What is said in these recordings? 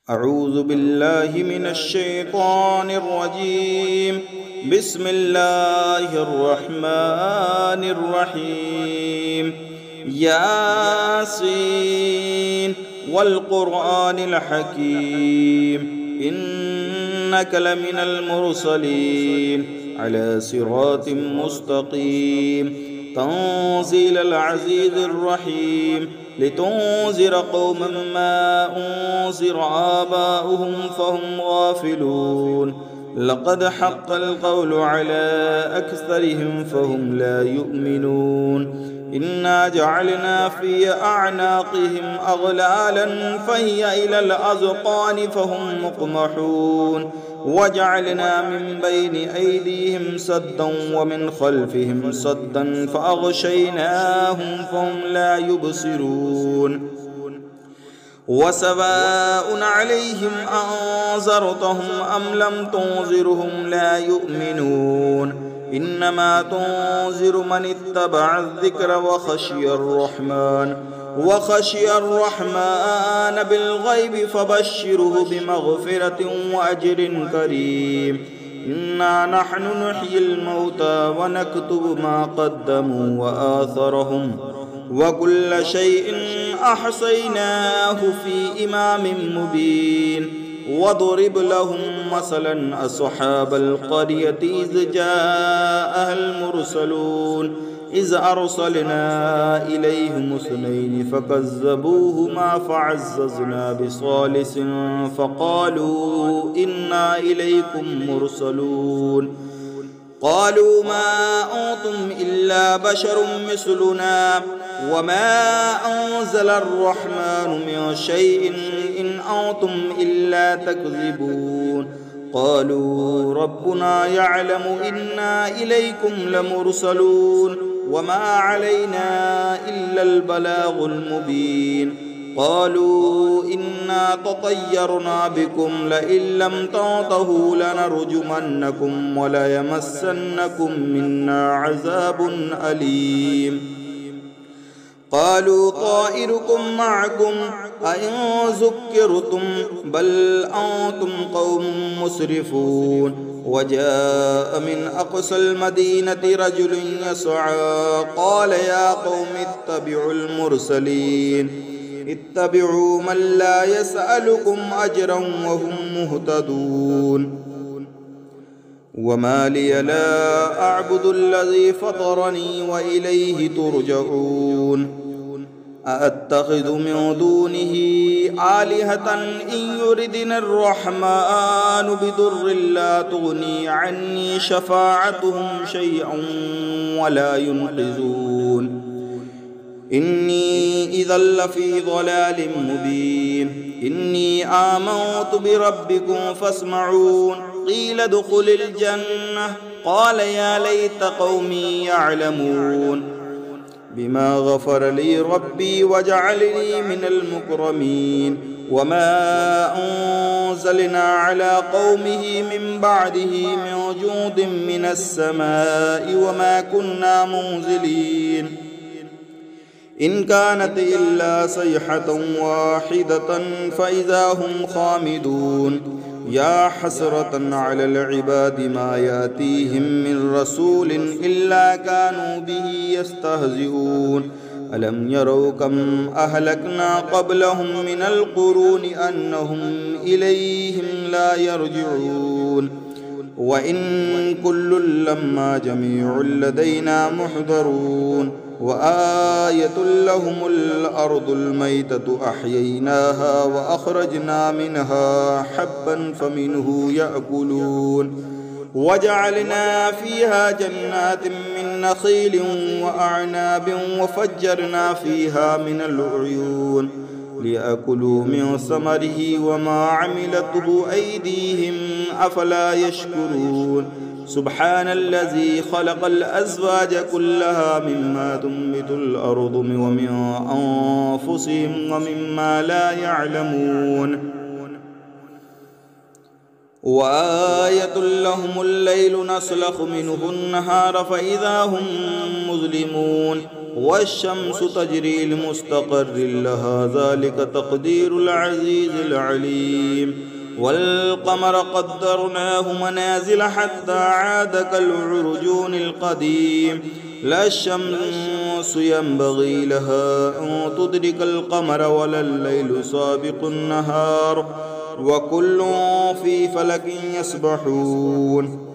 أعوذ بالله من الشيطان الرجيم. بسم الله الرحمن الرحيم. ياسين والقرآن الحكيم إنك لمن المرسلين على صراط مستقيم تنزيل العزيز الرحيم لتنذر قوما ما أنذر آباؤهم فهم غافلون. لقد حق القول على أكثرهم فهم لا يؤمنون. إنا جعلنا في أعناقهم أغلالا فهي إلى الأذقان فهم مقمحون. وجعلنا من بين أيديهم سدا ومن خلفهم سدا فأغشيناهم فهم لا يبصرون. وسواء عليهم أنذرتهم أم لم تنذرهم لا يؤمنون. إنما تنذر من اتبع الذكر وخشي الرحمن بالغيب فبشره بمغفرة وأجر كريم. إنا نحن نحيي الموتى ونكتب ما قدموا وآثرهم وكل شيء أحصيناه في إمام مبين. واضرب لهم مثلا أصحاب القرية إذ جاءها المرسلون إذ أرسلنا إليهم اثنين فكذبوهما فعززنا بثالث فقالوا إنا إليكم مرسلون. قالوا ما أنتم إلا بشر مثلنا وما أنزل الرحمن من شيء إن أنتم إلا تكذبون. قالوا ربنا يعلم إنا إليكم لمرسلون وما علينا إلا البلاغ المبين. قالوا إنا تطيرنا بكم لئن لم تنتهوا لنرجمنكم وليمسنكم منا عذاب أليم. قالوا طائركم معكم أئن ذكرتم بل أنتم قوم مسرفون. وجاء من أقصى المدينة رجل يسعى قال يا قوم اتبعوا المرسلين اتبعوا من لا يسألكم أجرا وهم مهتدون. وما لي لا أعبد الذي فطرني وإليه ترجعون. أأتخذ من دونه آلهة إن يردني الرحمن بضر لا تغني عني شفاعتهم شيئا ولا ينقذون. إني إذا لفي ضلال مبين. إني آمنت بربكم فاسمعون. قيل ادخل الجنة قال يا ليت قومي يعلمون بما غفر لي ربي وجعلني من المكرمين. وما أنزلنا على قومه من بعده من جود من السماء وما كنا منزلين. إن كانت إلا صيحة واحدة فإذا هم خامدون. يا حسرة على العباد ما يأتيهم من رسول إلا كانوا به يستهزئون. ألم يروا كم أهلكنا قبلهم من القرون أنهم إليهم لا يرجعون. وإن كل لما جميع لدينا محضرون. وآية لهم الأرض الميتة أحييناها وأخرجنا منها حبا فمنه يأكلون. وجعلنا فيها جنات من نخيل وأعناب وفجرنا فيها من العيون ليأكلوا من ثمره وما عملته أيديهم أفلا يشكرون. سبحان الذي خلق الأزواج كلها مما تنبت الأرض ومن أنفسهم ومما لا يعلمون. وآية لهم الليل نسلخ منه النهار فإذا هم مظلمون. والشمس تجري لمستقر لها ذلك تقدير العزيز العليم والقمر قدرناه منازل حتى عاد كالعرجون القديم لا الشمس ينبغي لها أن تدرك القمر ولا الليل سابق النهار وكل في فلك يسبحون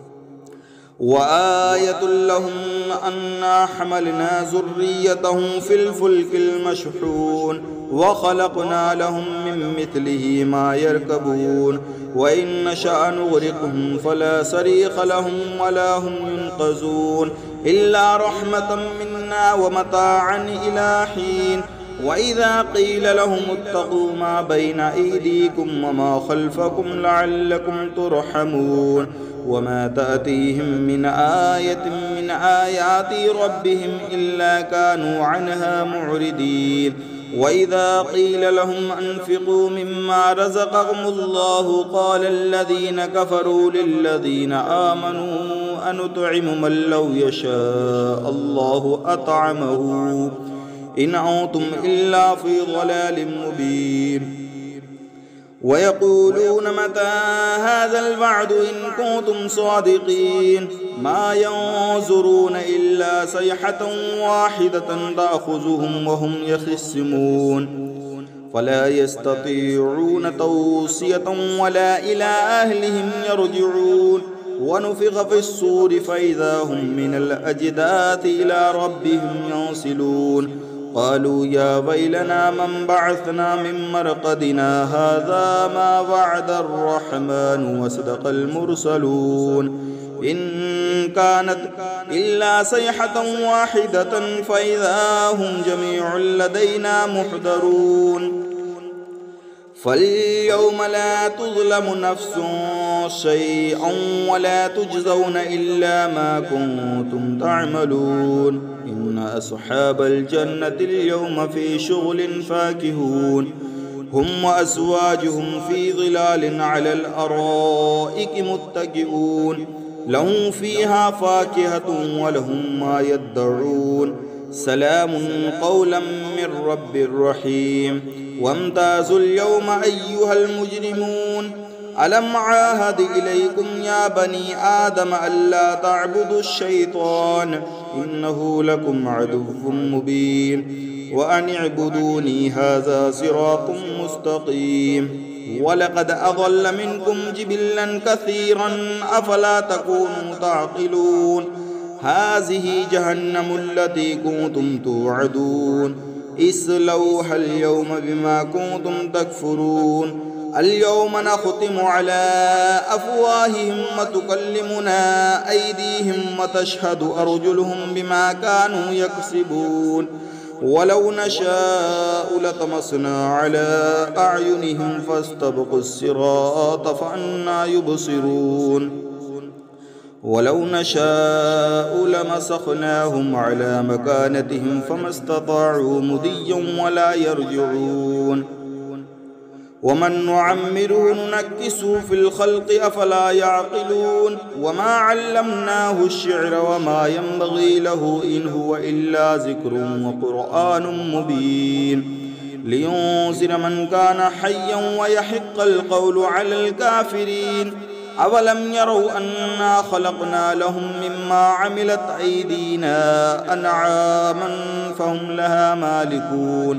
وآية لهم أنا حملنا ذريتهم في الفلك المشحون وخلقنا لهم من مثله ما يركبون وإن نشأ نغرقهم فلا صريخ لهم ولا هم ينقذون إلا رحمة منا ومتاعا إلى حين وإذا قيل لهم اتقوا ما بين أيديكم وما خلفكم لعلكم ترحمون وما تأتيهم من آية من آيات ربهم إلا كانوا عنها معرضين وإذا قيل لهم أنفقوا مما رزقهم الله قال الذين كفروا للذين آمنوا أنطعم من لو يشاء الله أطعمه إن أنتم إلا في ضلال مبين ويقولون متى هذا الوعد إن كنتم صادقين ما ينظرون إلا صيحة واحدة تأخذهم وهم يخصمون فلا يستطيعون توصية ولا إلى أهلهم يرجعون ونفخ في الصور فإذا هم من الأجداث إلى ربهم ينسلون قالوا يا ويلنا من بعثنا من مرقدنا هذا ما وعد الرحمن وصدق المرسلون إن كانت إلا صيحة واحدة فإذا هم جميع لدينا محضرون فاليوم لا تظلم نفس شيئا ولا تجزون إلا ما كنتم تعملون إن أصحاب الجنة اليوم في شغل فاكهون هم وأزواجهم في ظلال على الأرائك متكئون لهم فيها فاكهة ولهم ما يدعون سلام قولا من رب رحيم وامتازوا اليوم أيها المجرمون ألم عاهد إليكم يا بني آدم ألا تعبدوا الشيطان إنه لكم عدو مبين وأن اعبدوني هذا صراط مستقيم ولقد أضل منكم جبلا كثيرا أفلا تكونوا تعقلون هذه جهنم التي كنتم توعدون اصلوها اليوم بما كنتم تكفرون اليوم نختم على أفواههم وتكلمنا أيديهم وتشهد أرجلهم بما كانوا يكسبون ولو نشاء لطمسنا على أعينهم فاستبقوا الصراط فأنى يبصرون ولو نشاء لمسخناهم على مكانتهم فما استطاعوا مضيا ولا يرجعون ومن نعمره ننكسه في الخلق أفلا يعقلون وما علمناه الشعر وما ينبغي له إن هو إلا ذكر وقرآن مبين لينذر من كان حيا ويحق القول على الكافرين أولم يروا أنا خلقنا لهم مما عملت أيدينا أنعاما فهم لها مالكون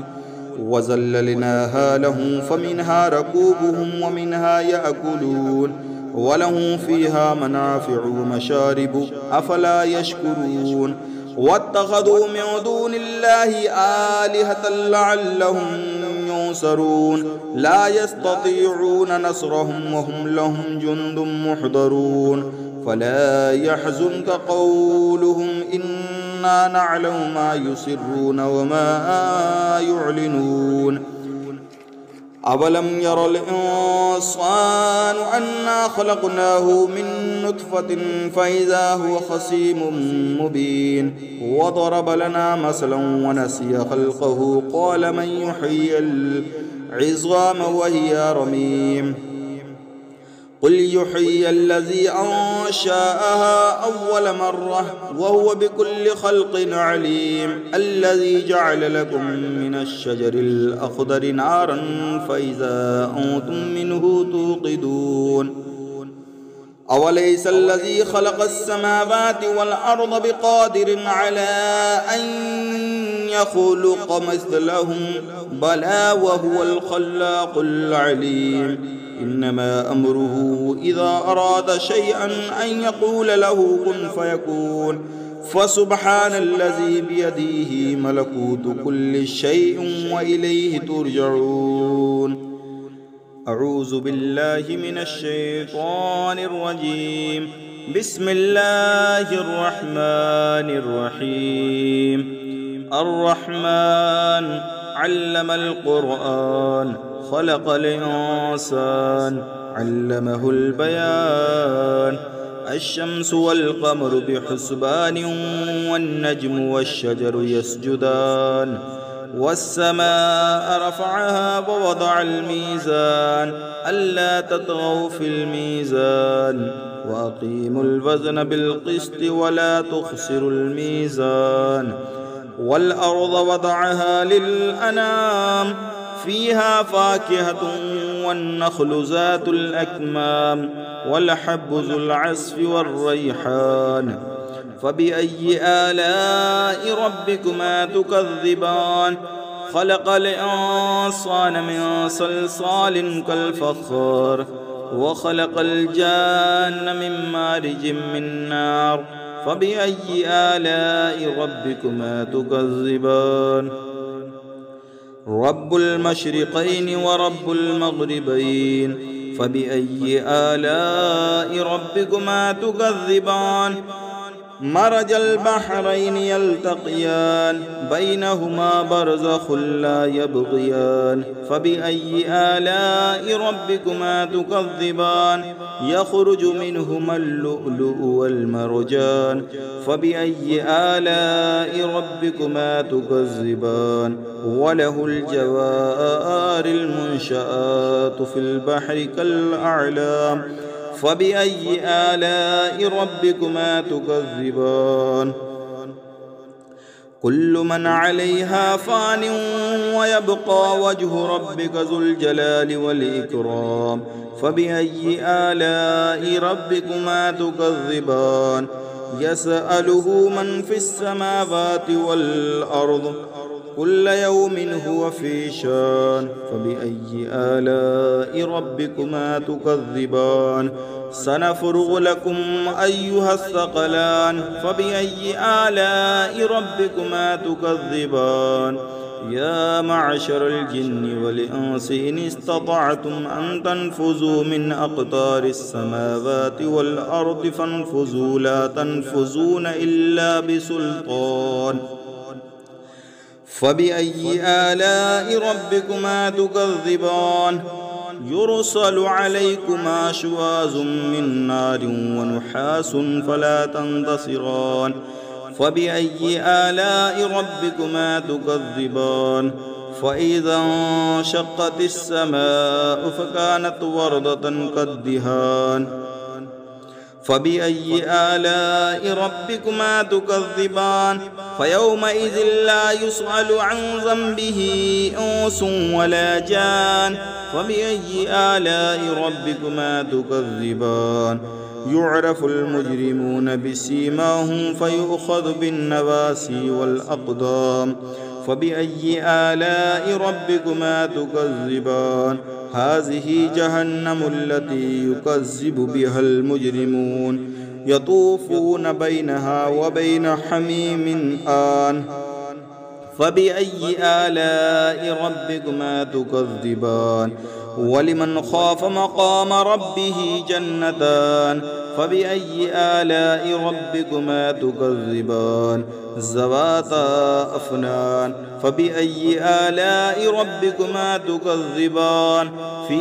وذللناها لهم فمنها ركوبهم ومنها يأكلون ولهم فيها منافع ومشارب أفلا يشكرون واتخذوا من دون الله آلهة لعلهم ينصرون لا يستطيعون نصرهم وهم لهم جند محضرون فلا يحزنك قولهم إنا نعلم ما يسرون وما يعلنون أولم ير الإنسان أنا خلقناه من نطفة فإذا هو خصيم مبين وضرب لنا مثلا ونسي خلقه قال من يحيي العظام وهي رميم قل يحيي الذي أنشأها أول مرة وهو بكل خلق عليم الذي جعل لكم من الشجر الأخضر نارا فإذا أنتم منه توقدون أوليس الذي خلق السماوات والأرض بقادر على أن يخلق مثلهم بلى وهو الخلاق العليم إنما أمره إذا أراد شيئا أن يقول له كن فيكون فسبحان الذي بيده ملكوت كل شيء وإليه ترجعون أعوذ بالله من الشيطان الرجيم بسم الله الرحمن الرحيم الرحمن علم القرآن خلق الإنسان علمه البيان الشمس والقمر بحسبان والنجم والشجر يسجدان والسماء رفعها ووضع الميزان ألا تطغوا في الميزان وأقيموا الوزن بالقسط ولا تخسروا الميزان والأرض وضعها للأنام فيها فاكهة والنخل ذات الأكمام والحب ذو العصف والريحان فبأي آلاء ربكما تكذبان خلق الإنسان من صلصال كالفخار وخلق الجان من مارج من نار فبأي آلاء ربكما تكذبان رب المشرقين ورب المغربين فبأي آلاء ربكما تكذبان مرج البحرين يلتقيان بينهما برزخ لا يبغيان فبأي آلاء ربكما تكذبان يخرج منهما اللؤلؤ والمرجان فبأي آلاء ربكما تكذبان وله الجوار المنشآت في البحر كالأعلام فبأي آلاء ربكما تكذبان كل من عليها فان ويبقى وجه ربك ذو الجلال والإكرام فبأي آلاء ربكما تكذبان يسأله من في السماوات والأرض كل يوم هو في شان فبأي آلاء ربكما تكذبان سنفرغ لكم أيها الثقلان فبأي آلاء ربكما تكذبان يا معشر الجن والإنس إن استطعتم أن تنفذوا من أقطار السماوات والأرض فانفذوا لا تنفذون إلا بسلطان فبأي آلاء ربكما تكذبان يرسل عليكما شواظ من نار ونحاس فلا تنتصران فبأي آلاء ربكما تكذبان فإذا انشقت السماء فكانت وردة كالدهان فبأي آلاء ربكما تكذبان فيومئذ لا يسأل عن ذنبه إنس ولا جان فبأي آلاء ربكما تكذبان يعرف المجرمون بسيماهم فيؤخذ بالنواسي والأقدام فبأي آلاء ربكما تكذبان هذه جهنم التي يكذب بها المجرمون يطوفون بينها وبين حميم آن فبأي آلاء ربكما تكذبان ولمن خاف مقام ربه جنتان فبأي آلاء ربكما تكذبان ذواتا أفنان فبأي آلاء ربكما تكذبان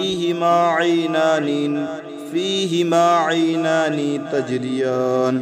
فيهما عينان تجريان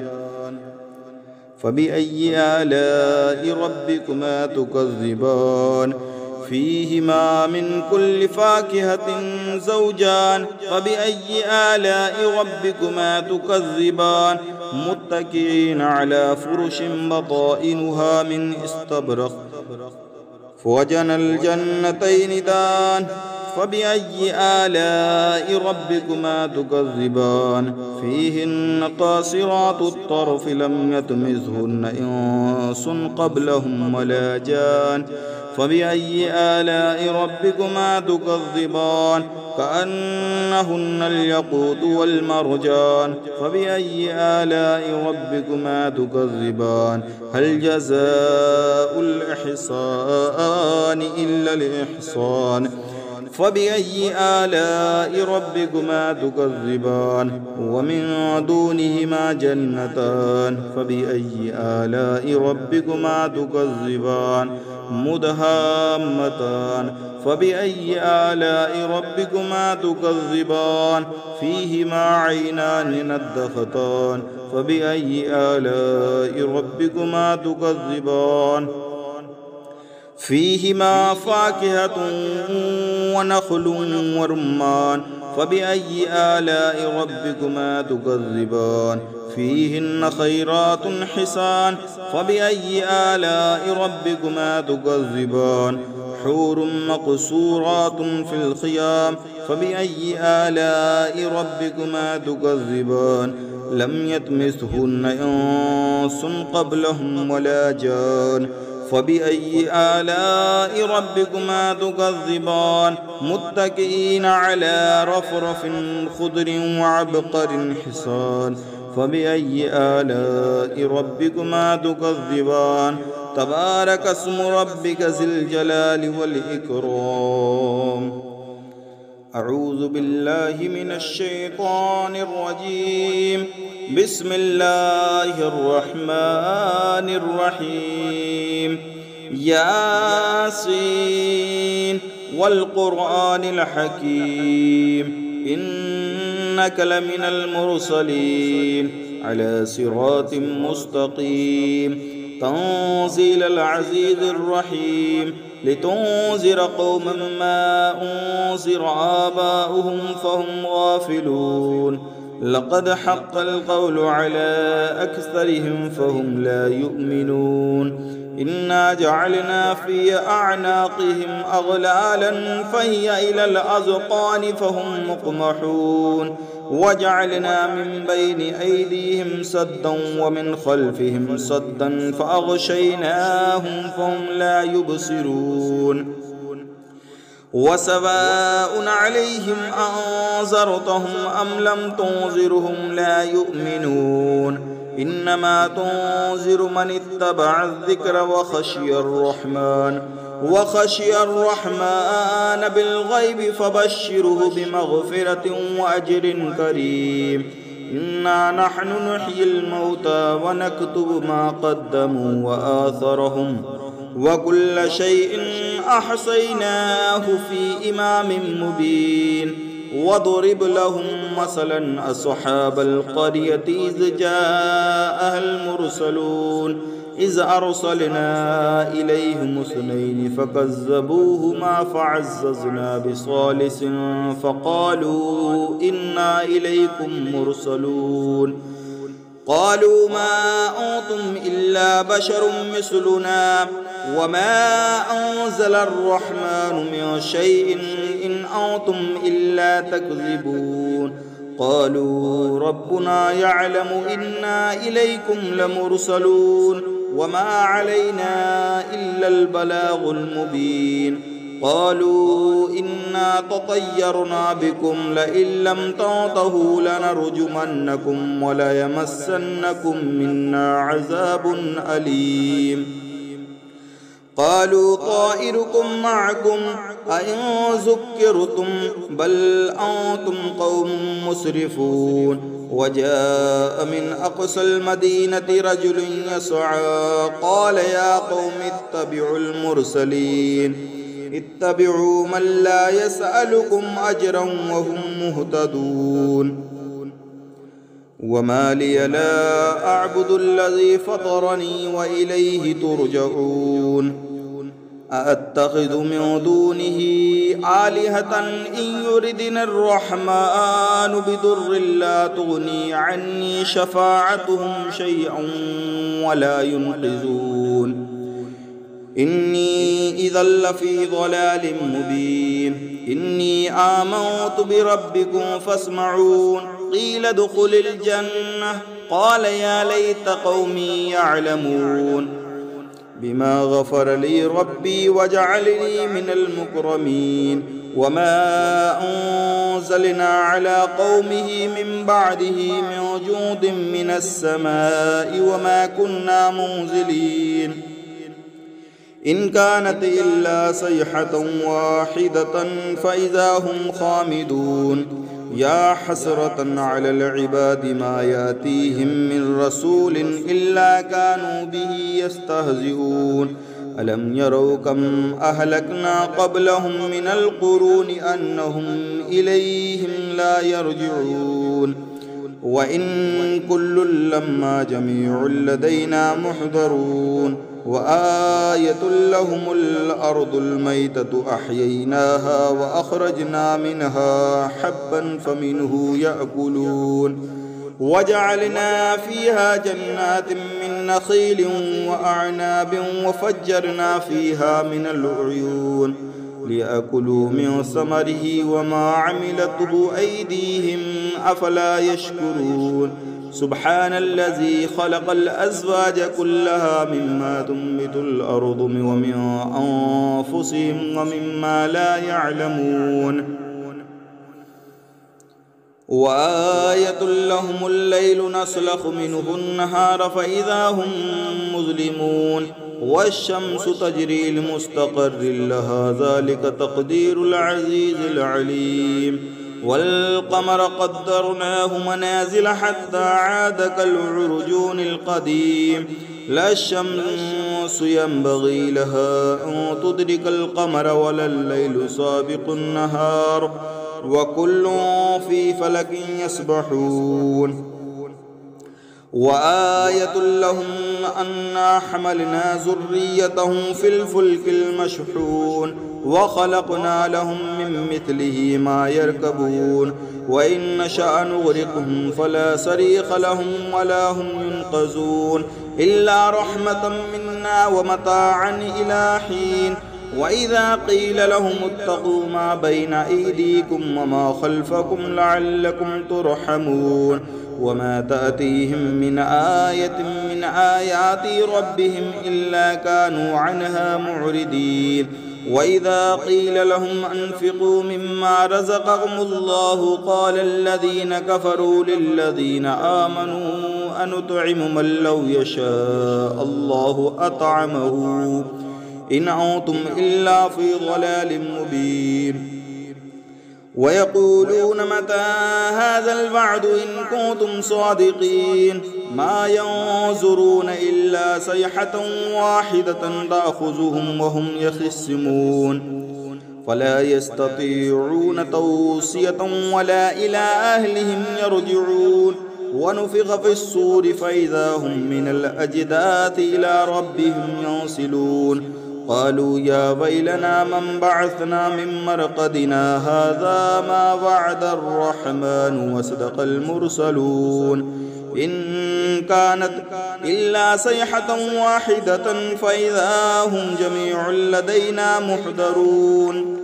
فبأي آلاء ربكما تكذبان فيهما من كل فاكهة زوجان فبأي آلاء ربكما تكذبان متكئين على فرش بطائنها من استبرق وجنى الجنتين دان فبأي آلاء ربكما تكذبان فيهن قاصرات الطرف لم يطمثهن إنس قبلهم ولا جان فبأي آلاء ربكما تكذبان كأنهن الياقوت والمرجان فبأي آلاء ربكما تكذبان هل جزاء الإحسان إلا الإحسان فبأي آلاء ربكما تكذبان ومن دونهما جنتان فبأي آلاء ربكما تكذبان مدهامتان فبأي آلاء ربكما تكذبان فيهما عينان نضختان فبأي آلاء ربكما تكذبان فيهما فاكهة ونخل ورمان فبأي آلاء ربكما تكذبان فيهن خيرات حسان فبأي آلاء ربكما تكذبان حور مقصورات في الخيام فبأي آلاء ربكما تكذبان لم يطمثهن إنس قبلهم ولا جان فبأي آلاء ربكما تكذبان متكئين على رفرف خضر وعبقر حسان فبأي آلاء ربكما تكذبان تبارك اسم ربك ذي الجلال والإكرام أعوذ بالله من الشيطان الرجيم بسم الله الرحمن الرحيم ياسين والقرآن الحكيم إنك لمن المرسلين على صراط مستقيم تنزيل العزيز الرحيم لتنذر قوما ما أنذر آباؤهم فهم غافلون لقد حق القول على أكثرهم فهم لا يؤمنون إنا جعلنا في أعناقهم أغلالا فهي إلى الأذقان فهم مقمحون وجعلنا من بين أيديهم سدا ومن خلفهم سدا فأغشيناهم فهم لا يبصرون وسواء عليهم أنذرتهم أم لم تنذرهم لا يؤمنون إنما تنذر من اتبع الذكر وخشي الرحمن بالغيب فبشره بمغفرة وأجر كريم إنا نحن نحيي الموتى ونكتب ما قدموا وآثرهم وكل شيء أحصيناه في إمام مبين واضرب لهم مثلا أصحاب القرية إذ جاءها المرسلون إذ أرسلنا إليهم اثنين فكذبوهما فعززنا بثالث فقالوا إنا إليكم مرسلون قالوا ما أنتم إلا بشر مثلنا وما أنزل الرحمن من شيء إن أنتم إلا تكذبون قالوا ربنا يعلم إنا إليكم لمرسلون وما علينا إلا البلاغ المبين قالوا إنا تطيرنا بكم لئن لم تنتهوا لنرجمنكم وليمسنكم منا عذاب أليم قالوا طائركم معكم أئن ذكرتم بل أنتم قوم مسرفون وجاء من أقصى المدينة رجل يسعى قال يا قوم اتبعوا المرسلين اتبعوا من لا يسألكم أجرا وهم مهتدون وما لي لا أعبد الذي فطرني وإليه ترجعون أأتخذ من دونه آلهة إن يردن الرحمن بضر لا تغني عني شفاعتهم شيئا ولا ينقذون إني إذا لفي ضلال مبين إني آمنت بربكم فاسمعون قيل ادخل الجنة قال يا ليت قومي يعلمون بما غفر لي ربي وجعلني من المكرمين وما أنزلنا على قومه من بعده من جود من السماء وما كنا منزلين إن كانت إلا صيحة واحدة فإذا هم خامدون يا حسرة على العباد ما يأتيهم من رسول إلا كانوا به يستهزئون ألم يروا كم أهلكنا قبلهم من القرون أنهم إليهم لا يرجعون وإن كل لما جميع لدينا محضرون وآية لهم الأرض الميتة أحييناها وأخرجنا منها حبا فمنه يأكلون وجعلنا فيها جنات من نخيل وأعناب وفجرنا فيها من العيون ليأكلوا من ثمره وما عملته أيديهم أفلا يشكرون سبحان الذي خلق الأزواج كلها مما تنبت الأرض ومن أنفسهم ومما لا يعلمون وآية لهم الليل نسلخ منه النهار فإذا هم مظلمون والشمس تجري لمستقر لها ذلك تقدير العزيز العليم والقمر قدرناه منازل حتى عاد كالعرجون القديم لا الشمس ينبغي لها أن تدرك القمر ولا الليل سابق النهار وكل في فلك يسبحون وآية لهم أنا حملنا ذريتهم في الفلك المشحون وخلقنا لهم من مثله ما يركبون وإن نشأ نغرقهم فلا صريخ لهم ولا هم ينقذون إلا رحمة منا ومتاعا إلى حين وإذا قيل لهم اتقوا ما بين أيديكم وما خلفكم لعلكم ترحمون وما تأتيهم من آية من آيات ربهم إلا كانوا عنها معرضين وإذا قيل لهم أنفقوا مما رزقكم الله قال الذين كفروا للذين آمنوا أنطعم من لو يشاء الله أطعمه إن أنتم إلا في ضلال مبين ويقولون متى هذا الوعد إن كنتم صادقين ما ينظرون إلا صيحة واحدة تأخذهم وهم يخصمون فلا يستطيعون توصية ولا إلى أهلهم يرجعون ونفخ في الصور فإذا هم من الأجداث إلى ربهم ينسلون قالوا يا ويلنا من بعثنا من مرقدنا هذا ما وعد الرحمن وصدق المرسلون إن كانت إلا صيحة واحدة فإذا هم جميع لدينا محضرون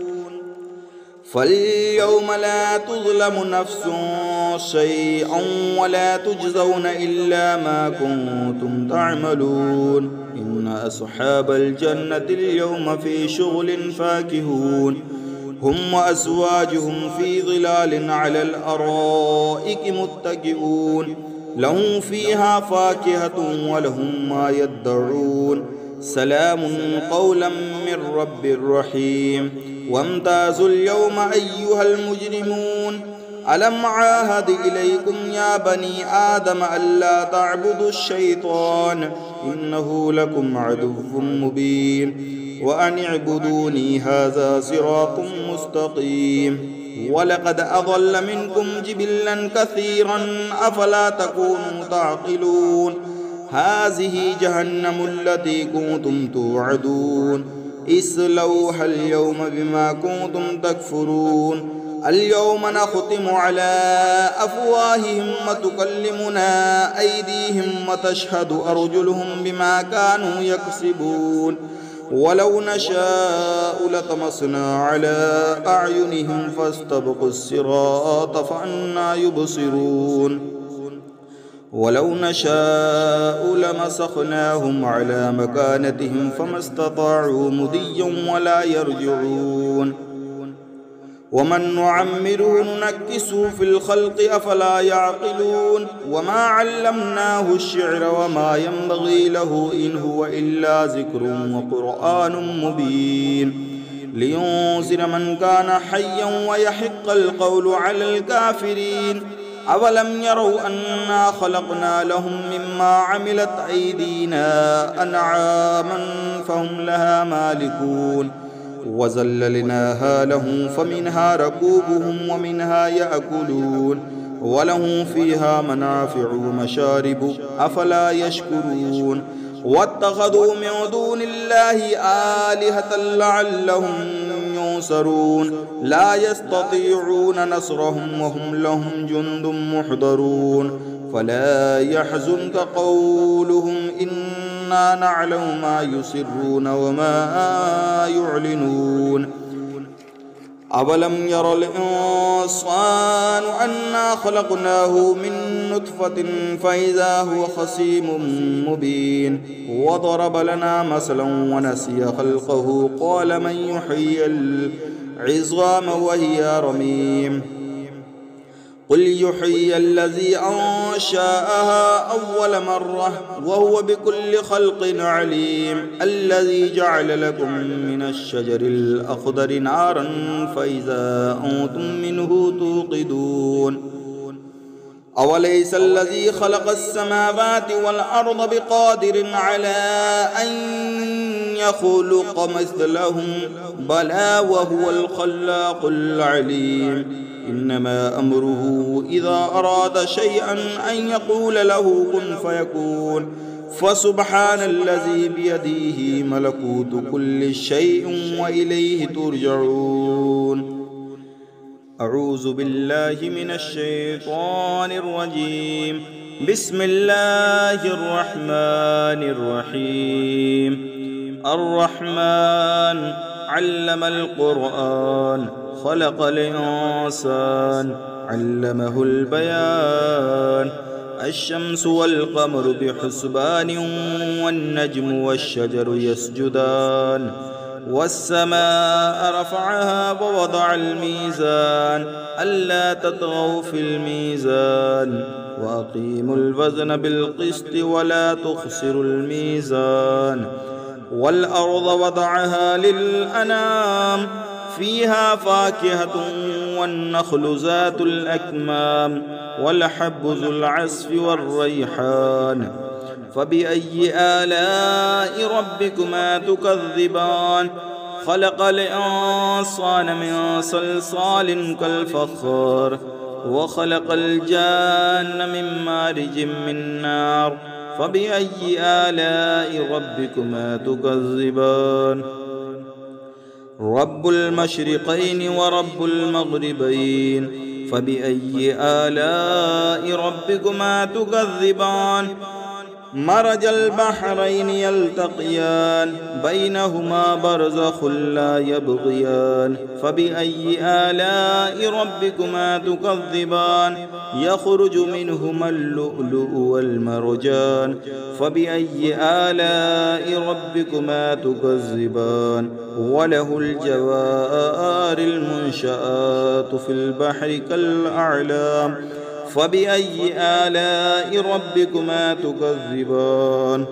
فاليوم لا تظلم نفس شيئا ولا تجزون إلا ما كنتم تعملون إن أصحاب الجنة اليوم في شغل فاكهون هم وأزواجهم في ظلال على الأرائك متكئون لهم فيها فاكهة ولهم ما يدعون سلام قولا من رب رحيم وامتازوا اليوم أيها المجرمون ألم عاهد إليكم يا بني آدم ألا تعبدوا الشيطان إنه لكم عدو مبين وأن اعبدوني هذا صراط مستقيم ولقد أضل منكم جبلا كثيرا أفلا تكونوا تعقلون هذه جهنم التي كنتم توعدون اصلوها اليوم بما كنتم تكفرون اليوم نختم على أفواههم وتكلمنا أيديهم وتشهد أرجلهم بما كانوا يكسبون ولو نشاء لطمسنا على أعينهم فاستبقوا الصراط فأنى يبصرون ولو نشاء لمسخناهم على مكانتهم فما استطاعوا مضيا ولا يرجعون ومن نعمره ننكسه في الخلق أفلا يعقلون وما علمناه الشعر وما ينبغي له إن هو إلا ذكر وقرآن مبين لينذر من كان حيا ويحق القول على الكافرين أولم يروا أنا خلقنا لهم مما عملت أيدينا أنعاما فهم لها مالكون وذللناها لهم فمنها ركوبهم ومنها يأكلون ولهم فيها منافع ومشارب أفلا يشكرون واتخذوا من دون الله آلهة لعلهم ينصرون لا يستطيعون نصرهم وهم لهم جند محضرون فلا يحزنك قولهم إنا نعلم ما يسرون وما يعلنون أولم ير الإنسان أنا خلقناه من نطفة فإذا هو خصيم مبين وضرب لنا مثلا ونسي خلقه قال من يحيي العظام وهي رميم قل يحيي الذي أنشأها أول مرة وهو بكل خلق عليم الذي جعل لكم من الشجر الأخضر نارا فإذا أنتم منه توقدون أوليس الذي خلق السماوات والأرض بقادر على أن يخلق مثلهم بلى وهو الخلاق العليم إنما أمره إذا أراد شيئا أن يقول له كن فيكون فسبحان الذي بيده ملكوت كل شيء وإليه ترجعون أعوذ بالله من الشيطان الرجيم بسم الله الرحمن الرحيم الرحمن علم القرآن خلق الإنسان علمه البيان الشمس والقمر بحسبان والنجم والشجر يسجدان والسماء رفعها ووضع الميزان ألا تطغوا في الميزان وأقيموا الوزن بالقسط ولا تخسروا الميزان والأرض وضعها للأنام فيها فاكهة والنخل ذات الأكمام والحب ذو العصف والريحان فبأي آلاء ربكما تكذبان خلق الإنسان من صلصال كالفخار وخلق الجان من مارج من نار فبأي آلاء ربكما تكذبان رب المشرقين ورب المغربين فبأي آلاء ربكما تكذبان مرج البحرين يلتقيان بينهما برزخ لا يبغيان فبأي آلاء ربكما تكذبان يخرج منهما اللؤلؤ والمرجان فبأي آلاء ربكما تكذبان وله الجوار المنشآت في البحر كالأعلام فبأي آلاء ربكما تكذبان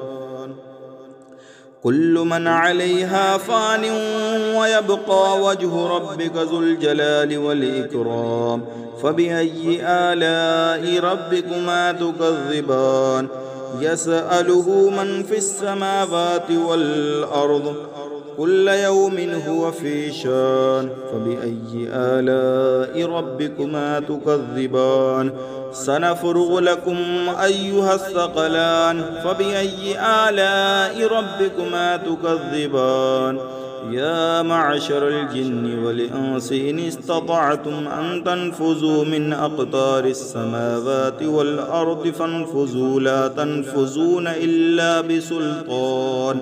كل من عليها فان ويبقى وجه ربك ذو الجلال والإكرام فبأي آلاء ربكما تكذبان يسأله من في السماوات والأرض كل يوم هو في شان فبأي آلاء ربكما تكذبان سنفرغ لكم أيها الثقلان فبأي آلاء ربكما تكذبان يا معشر الجن والإنس إن استطعتم أن تنفذوا من أقطار السماوات والأرض فانفذوا لا تنفذون إلا بسلطان.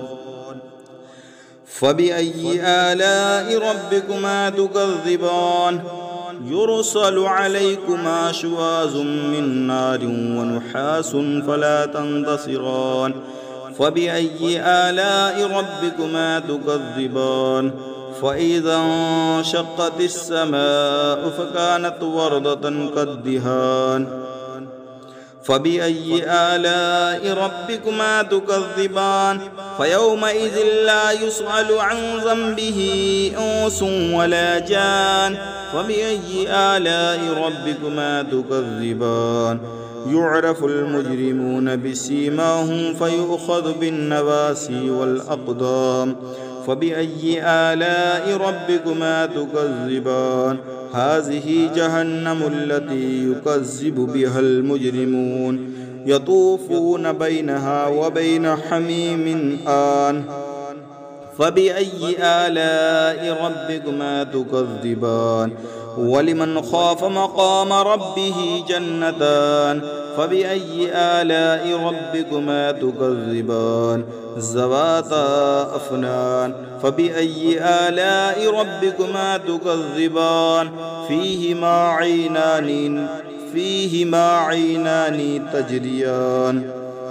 فبأي آلاء ربكما تكذبان؟ يرسل عليكما شواظ من نار ونحاس فلا تنتصران. فبأي آلاء ربكما تكذبان؟ فإذا انشقت السماء فكانت وردة كالدهان. فبأي آلاء ربكما تكذبان؟ فيومئذ لا يسأل عن ذنبه إنس ولا جان. فبأي آلاء ربكما تكذبان؟ يعرف المجرمون بسيماهم فيؤخذ بالنواسي والأقدام. فبأي آلاء ربكما تكذبان؟ هذه جهنم التي يكذب بها المجرمون يطوفون بينها وبين حميم آن. فبأي آلاء ربكما تكذبان؟ ولمن خاف مقام ربه جنتان. فبأي آلاء ربكما تكذبان؟ ذواتا أفنان. فبأي آلاء ربكما تكذبان؟ فيهما عينان تجريان.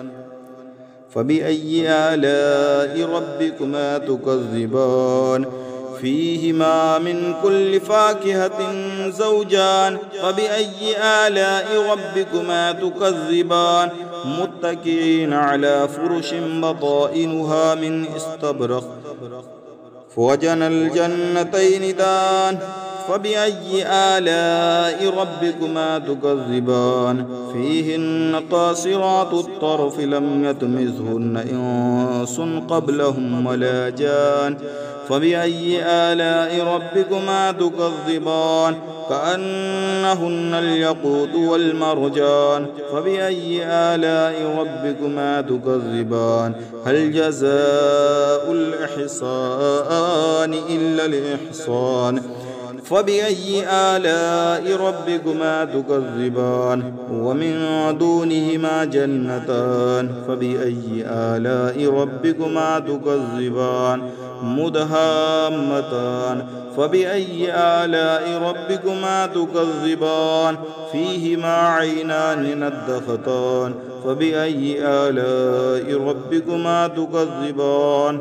فبأي آلاء ربكما تكذبان؟ فيهما من كل فاكهة زوجان. فبأي آلاء ربكما تكذبان؟ متكئين على فرش بطائنها من استبرق وجنى الجنتين دان. فبأي آلاء ربكما تكذبان؟ فيهن قاصرات الطرف لم يطمثهن إنس قبلهم ولا جان. فبأي آلاء ربكما تكذبان؟ كأنهن الياقوت والمرجان. فبأي آلاء ربكما تكذبان؟ هل جزاء الإحسان إلا الإحسان؟ فبأي آلاء ربكما تكذبان؟ ومن دونهما جنتان. فبأي آلاء ربكما تكذبان؟ مدهامتان. فبأي آلاء ربكما تكذبان؟ فيهما عينان نضختان. فبأي آلاء ربكما تكذبان؟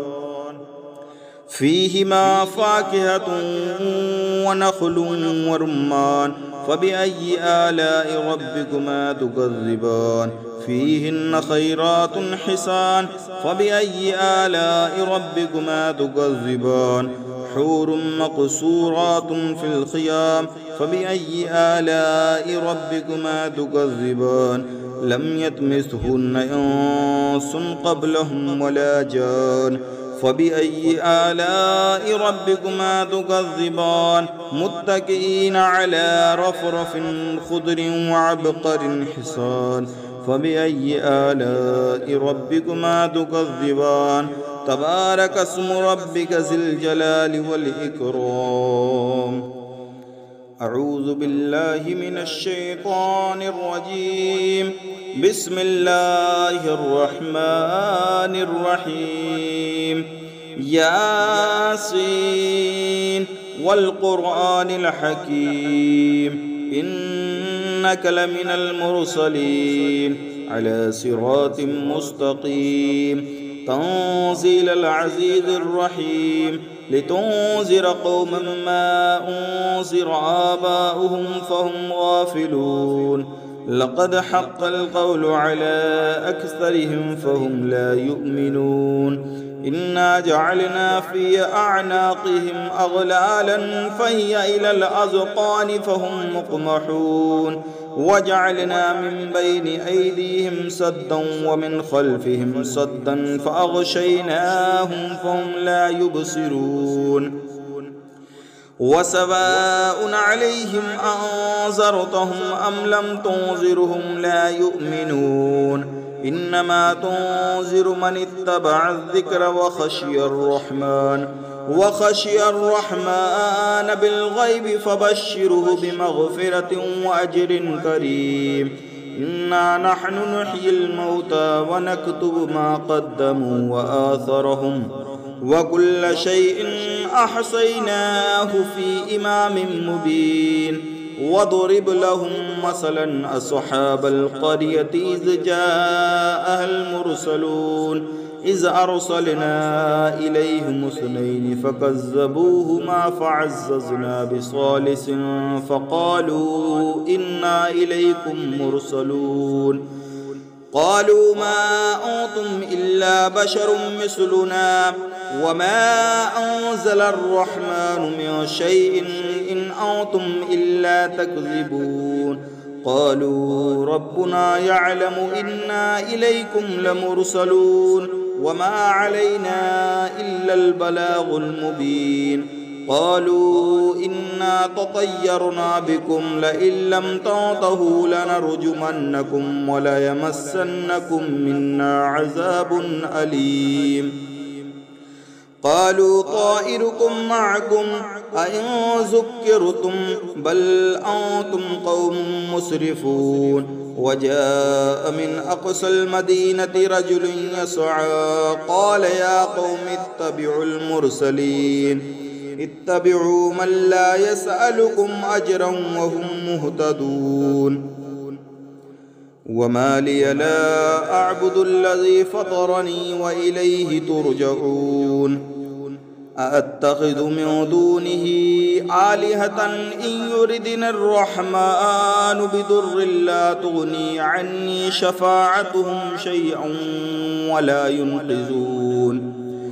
فيهما فاكهة ونخل ورمان. فبأي آلاء ربكما تكذبان؟ فيهن خيرات حسان. فبأي آلاء ربكما تكذبان؟ حور مقصورات في الخيام. فبأي آلاء ربكما تكذبان؟ لم يطمثهن إنس قبلهم ولا جان. فبأي آلاء ربكما تكذبان؟ متكئين على رفرف خضر وعبقر حسان. فبأي آلاء ربكما تكذبان؟ تبارك اسم ربك ذي الجلال والإكرام. أعوذ بالله من الشيطان الرجيم. بسم الله الرحمن الرحيم. ياسين والقرآن الحكيم إنك لمن المرسلين على صراط مستقيم. تنزيل العزيز الرحيم لتنذر قوما ما أنذر آباؤهم فهم غافلون. لقد حق القول على أكثرهم فهم لا يؤمنون. إنا جعلنا في أعناقهم أغلالا فهي إلى الأذقان فهم مقمحون. وجعلنا من بين أيديهم سدا ومن خلفهم سدا فأغشيناهم فهم لا يبصرون. وسواء عليهم أنذرتهم أم لم تنذرهم لا يؤمنون. إنما تنذر من اتبع الذكر وخشي الرحمن وخشي الرحمن بالغيب فبشره بمغفرة وأجر كريم إنا نحن نحيي الموتى ونكتب ما قدموا وآثرهم وكل شيء أحصيناه في إمام مبين واضرب لهم مثلا أصحاب القرية إذ جاءها المرسلون إذ أرسلنا إليهم اثنين فكذبوهما فعززنا بثالث فقالوا إنا إليكم مرسلون قالوا ما أنتم إلا بشر مثلنا وما أنزل الرحمن من شيء إن أنتم إلا تكذبون قالوا ربنا يعلم إنا إليكم لمرسلون وما علينا إلا البلاغ المبين قالوا إنا تطيرنا بكم لئن لم تنتهوا لنرجمنكم وليمسنكم منا عذاب أليم قالوا طائركم معكم أئن ذكرتم بل أنتم قوم مسرفون وجاء من أقصى المدينة رجل يسعى قال يا قوم اتبعوا المرسلين اتبعوا من لا يسألكم أجرا وهم مهتدون وما لي لا أعبد الذي فطرني وإليه ترجعون أأتخذ من دونه آلهة إن يردني الرحمن بضر لا تغني عني شفاعتهم شيئا ولا ينقذون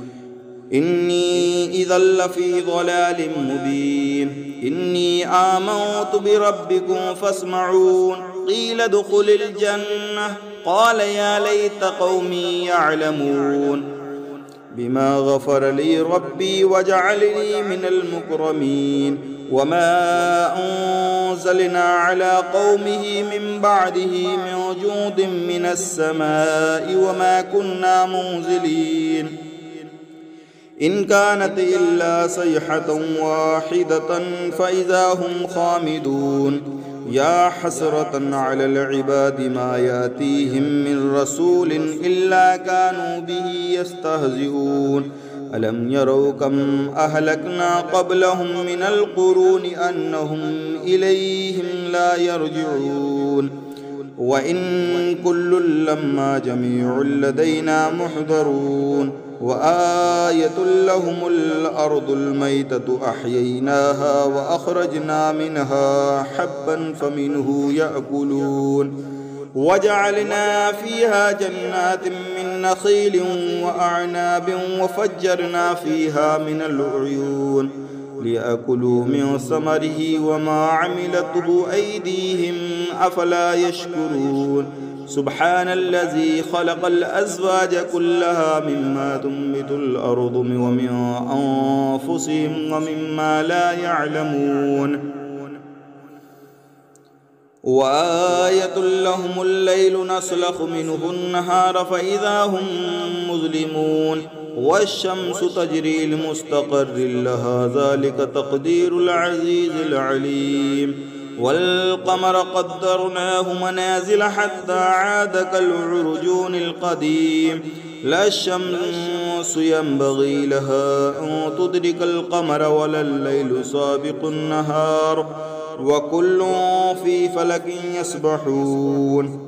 إني إذا لفي ضلال مبين إني آمنت بربكم فاسمعون قيل ادخل الجنة قال يا ليت قومي يعلمون بما غفر لي ربي وجعلني من المكرمين وما أنزلنا على قومه من بعده من جود من السماء وما كنا منزلين إن كانت إلا صيحة واحدة فإذا هم خامدون يا حسرة على العباد ما يأتيهم من رسول إلا كانوا به يستهزئون ألم يروا كم أهلكنا قبلهم من القرون أنهم إليهم لا يرجعون وإن كل لما جميع لدينا محضرون وآية لهم الأرض الميتة أحييناها وأخرجنا منها حبا فمنه يأكلون وجعلنا فيها جنات من نخيل وأعناب وفجرنا فيها من العيون ليأكلوا من ثمره وما عملته أيديهم أفلا يشكرون سبحان الذي خلق الأزواج كلها مما تنبت الأرض ومن أنفسهم ومما لا يعلمون وآية لهم الليل نسلخ منه النهار فإذا هم مظلمون والشمس تجري لمستقر لها ذلك تقدير العزيز العليم والقمر قدرناه منازل حتى عاد كالعرجون القديم لا الشمس ينبغي لها أن تدرك القمر ولا الليل سابق النهار وكل في فلك يسبحون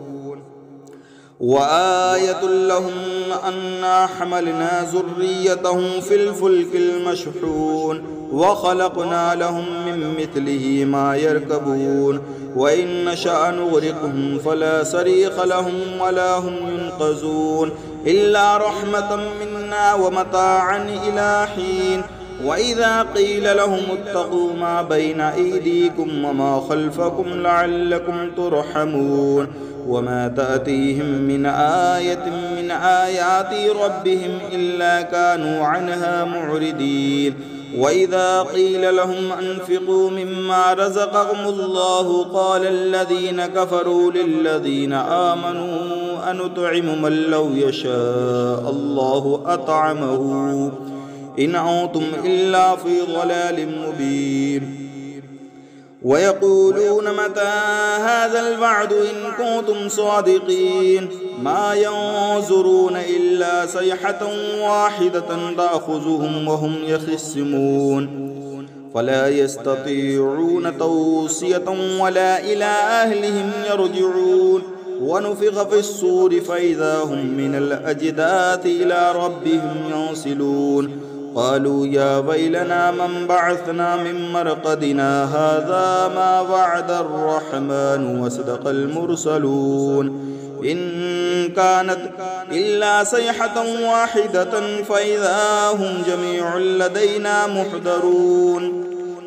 وآية لهم أنا حملنا ذريتهم في الفلك المشحون وخلقنا لهم من مثله ما يركبون وإن نشأ نغرقهم فلا صريخ لهم ولا هم ينقذون إلا رحمة منا ومتاعا إلى حين وإذا قيل لهم اتقوا ما بين أيديكم وما خلفكم لعلكم ترحمون وما تأتيهم من آية من آيات ربهم إلا كانوا عنها معرضين وإذا قيل لهم أنفقوا مما رزقكم الله قال الذين كفروا للذين آمنوا أنطعم من لو يشاء الله أطعمه إن أنتم إلا في ضلال مبين ويقولون متى هذا الوعد إن كنتم صادقين ما ينظرون إلا صيحة واحدة تأخذهم وهم يخصمون فلا يستطيعون توصية ولا إلى أهلهم يرجعون ونفخ في الصور فإذا هم من الأجداث إلى ربهم ينسلون قالوا يا ويلنا من بعثنا من مرقدنا هذا ما وعد الرحمن وصدق المرسلون إن كانت إلا صيحة واحدة فإذا هم جميع لدينا محضرون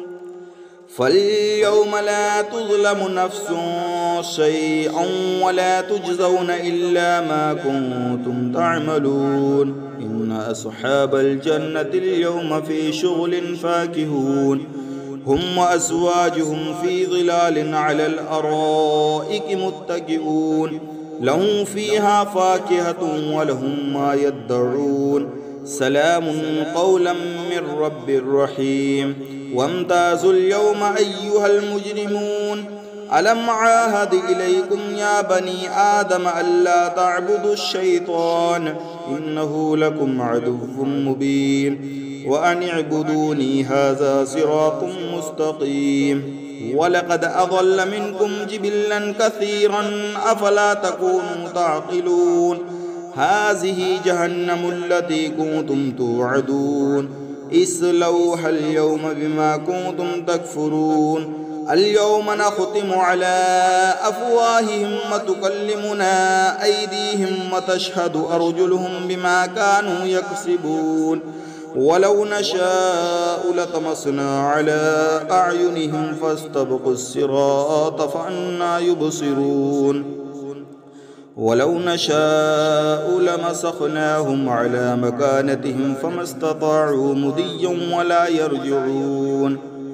فاليوم لا تظلم نفس شيئا ولا تجزون إلا ما كنتم تعملون إن أصحاب الجنة اليوم في شغل فاكهون هم وأزواجهم في ظلال على الأرائك متكئون لهم فيها فاكهة ولهم ما يدعون سلام قولا من رب رحيم وامتازوا اليوم أيها المجرمون ألم عاهد إليكم يا بني آدم ألا تعبدوا الشيطان إنه لكم عدو مبين وأن اعبدوني هذا صراط مستقيم ولقد أضل منكم جبلا كثيرا أفلا تكونوا تعقلون هذه جهنم التي كنتم توعدون اصلوها اليوم بما كنتم تكفرون اليوم نختم على أفواههم وتكلمنا أيديهم وتشهد أرجلهم بما كانوا يكسبون ولو نشاء لطمسنا على أعينهم فاستبقوا الصراط فأنى يبصرون ولو نشاء لمسخناهم على مكانتهم فما استطاعوا مضيا ولا يرجعون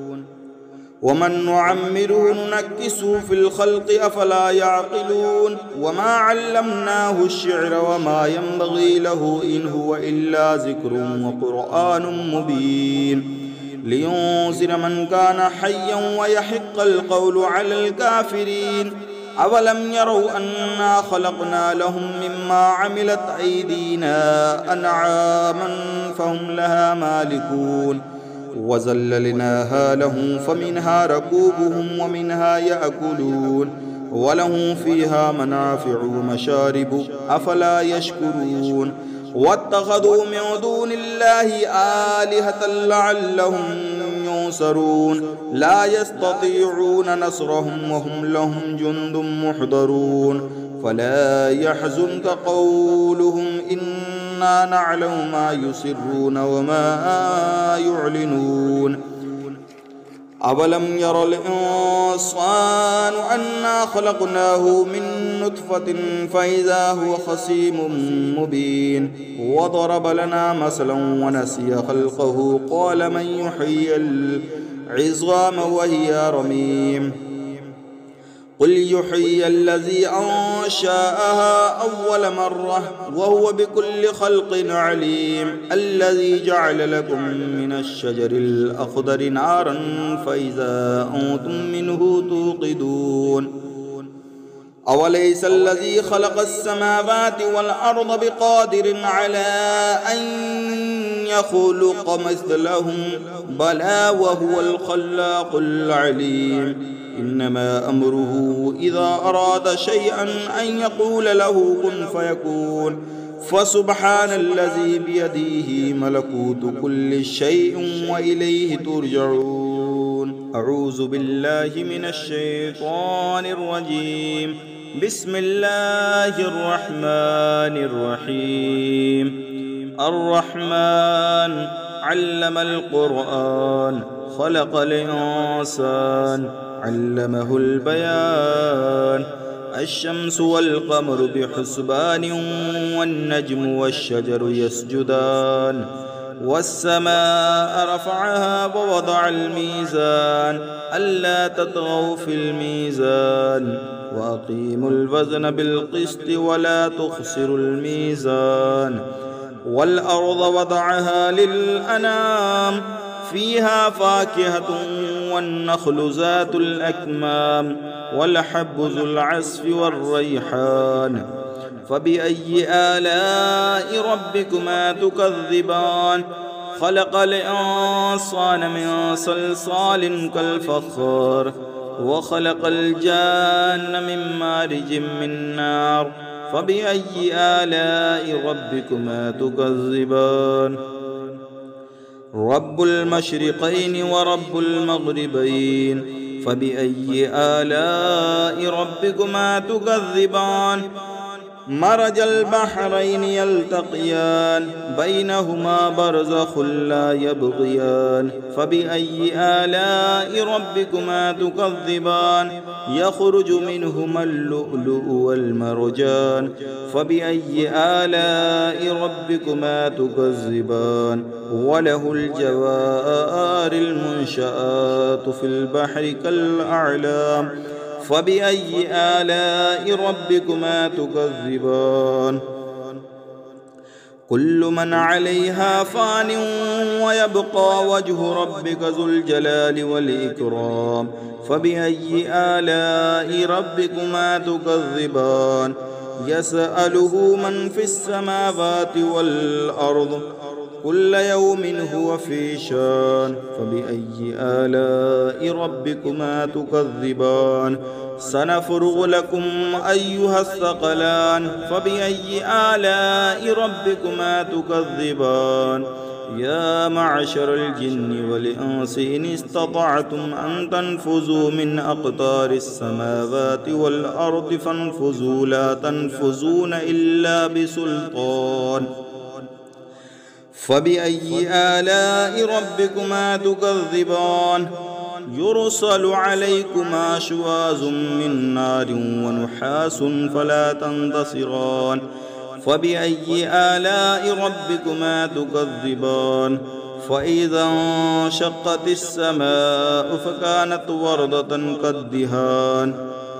ومن نعمره ننكسه في الخلق أفلا يعقلون وما علمناه الشعر وما ينبغي له إن هو إلا ذكر وقرآن مبين لينذر من كان حيا ويحق القول على الكافرين أولم يروا أنا خلقنا لهم مما عملت أيدينا أنعاما فهم لها مالكون وذللناها لهم فمنها ركوبهم ومنها يأكلون ولهم فيها منافع ومشارب أفلا يشكرون واتخذوا من دون الله آلهة لعلهم ينصرون لا يستطيعون نصرهم وهم لهم جند محضرون فلا يحزنك قولهم إنا نعلم ما يسرون وما يعلنون أولم ير الإنسان أنا خلقناه من نطفة فإذا هو خصيم مبين وضرب لنا مثلا ونسي خلقه قال من يحيي العظام وهي رميم قل يحيي الذي أنشأها أول مرة وهو بكل خلق عليم الذي جعل لكم من الشجر الأخضر نارا فإذا أنتم منه توقدون أوليس الذي خلق السماوات والأرض بقادر على أن يخلق مثلهم بلى وهو الخلاق العليم إنما أمره إذا أراد شيئا أن يقول له كن فيكون فسبحان الذي بيده ملكوت كل شيء وإليه ترجعون أعوذ بالله من الشيطان الرجيم بسم الله الرحمن الرحيم الرحمن علم القرآن خلق الإنسان علمه البيان الشمس والقمر بحسبان والنجم والشجر يسجدان والسماء رفعها ووضع الميزان ألا تطغوا في الميزان وأقيموا الوزن بالقسط ولا تخسروا الميزان والأرض وضعها للأنام فيها فاكهة والنخل ذات الأكمام والحب ذو العصف والريحان فبأي آلاء ربكما تكذبان خلق الإنسان من صلصال كالفخار وخلق الجان من مارج من نار فبأي آلاء ربكما تكذبان رب المشرقين ورب المغربين فبأي آلاء ربكما تكذبان مرج البحرين يلتقيان بينهما برزخ لا يبغيان فبأي آلاء ربكما تكذبان يخرج منهما اللؤلؤ والمرجان فبأي آلاء ربكما تكذبان وله الجوار المنشآت في البحر كالأعلام فبأي آلاء ربكما تكذبان كل من عليها فان ويبقى وجه ربك ذو الجلال والإكرام فبأي آلاء ربكما تكذبان يسأله من في السماوات والأرض كل يوم هو في شان فبأي آلاء ربكما تكذبان سنفرغ لكم أيها الثقلان فبأي آلاء ربكما تكذبان يا معشر الجن والإنس إن استطعتم أن تنفذوا من أقطار السماوات والأرض فانفذوا لا تنفذون إلا بسلطان فبأي آلاء ربكما تكذبان يرسل عليكما شواظ من نار ونحاس فلا تنتصران فبأي آلاء ربكما تكذبان فإذا انشقت السماء فكانت وردة كالدهان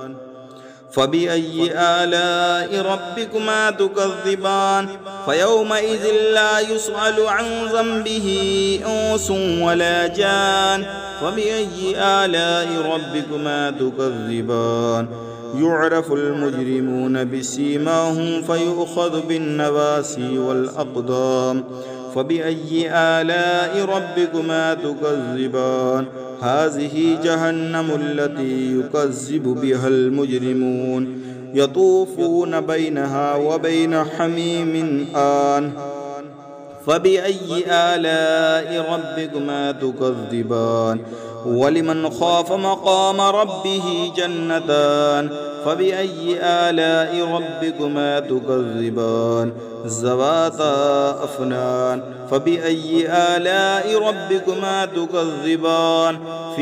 فبأي آلاء ربكما تكذبان فيومئذ لا يسأل عن ذنبه إنس ولا جان فبأي آلاء ربكما تكذبان يعرف المجرمون بسيماهم فيؤخذ بالنواسي والأقدام فبأي آلاء ربكما تكذبان هذه جهنم التي يكذب بها المجرمون يطوفون بينها وبين حميم آن فبأي آلاء ربكما تكذبان ولمن خاف مقام ربه جنتان فبأي آلاء ربكما تكذبان ذواتا أفنان فبأي آلاء ربكما تكذبان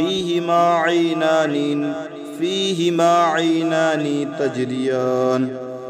فيهما عينان تجريان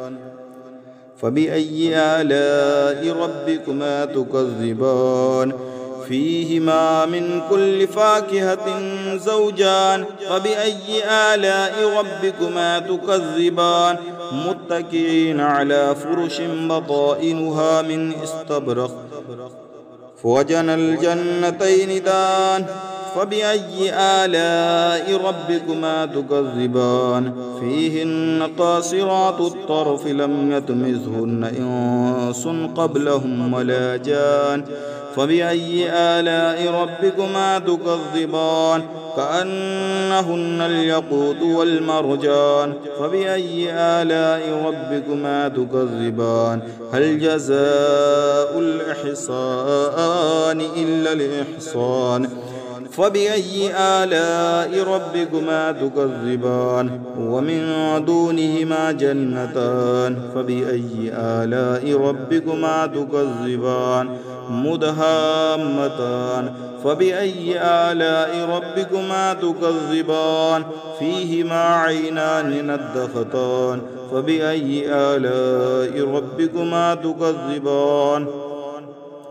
فبأي آلاء ربكما تكذبان فيهما من كل فاكهة زوجان فبأي آلاء ربكما تكذبان متكئين على فرش بطائنها من استبرق وجنى الجنتين دان فبأي آلاء ربكما تكذبان فيهن قاصرات الطرف لم يطمثهن إنس قبلهم ولا جان فبأي آلاء ربكما تكذبان كأنهن الياقوت والمرجان فبأي آلاء ربكما تكذبان هل جزاء الإحسان إلا الإحسان فبأي آلاء ربكما تكذبان ومن دونهما جنتان فبأي آلاء ربكما تكذبان مدهامتان فبأي آلاء ربكما تكذبان فيهما عينان نضختان فبأي آلاء ربكما تكذبان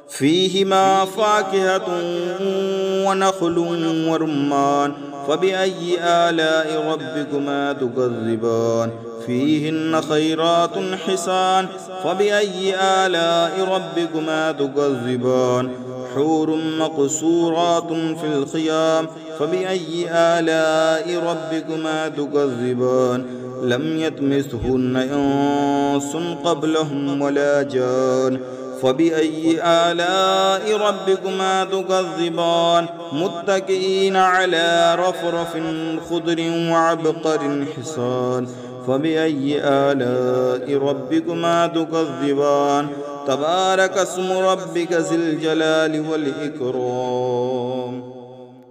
فيهما فاكهة ونخل ورمان فبأي آلاء ربكما تكذبان فيهن خيرات حسان فبأي آلاء ربكما تكذبان حور مقصورات في الخيام فبأي آلاء ربكما تكذبان لم يطمثهن إنس قبلهم ولا جان فبأي آلاء ربكما تكذبان متكئين على رفرف خضر وعبقر حسان فبأي آلاء ربكما تكذبان تبارك اسم ربك ذي الجلال والإكرام.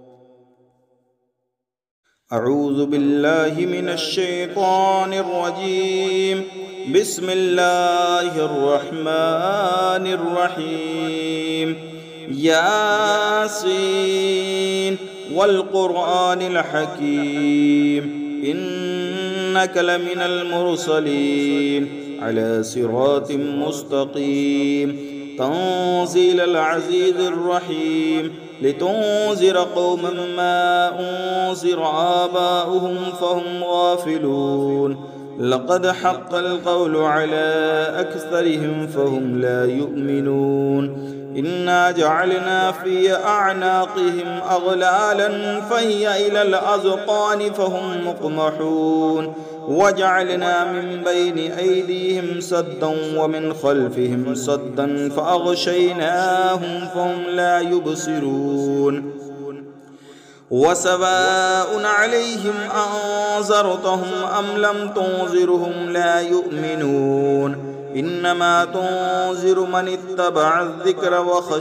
أعوذ بالله من الشيطان الرجيم. بسم الله الرحمن الرحيم. ياسين والقرآن الحكيم إنك لمن المرسلين على صراط مستقيم تنزيل العزيز الرحيم لتنذر قوما ما أنذر آباؤهم فهم غافلون لقد حق القول على أكثرهم فهم لا يؤمنون إنا جعلنا في أعناقهم أغلالا فهي إلى الأذقان فهم مقمحون وجعلنا من بين أيديهم سدا ومن خلفهم سدا فأغشيناهم فهم لا يبصرون وسواء عليهم أنذرتهم أم لم تنذرهم لا يؤمنون إنما تنذر من اتبع الذكر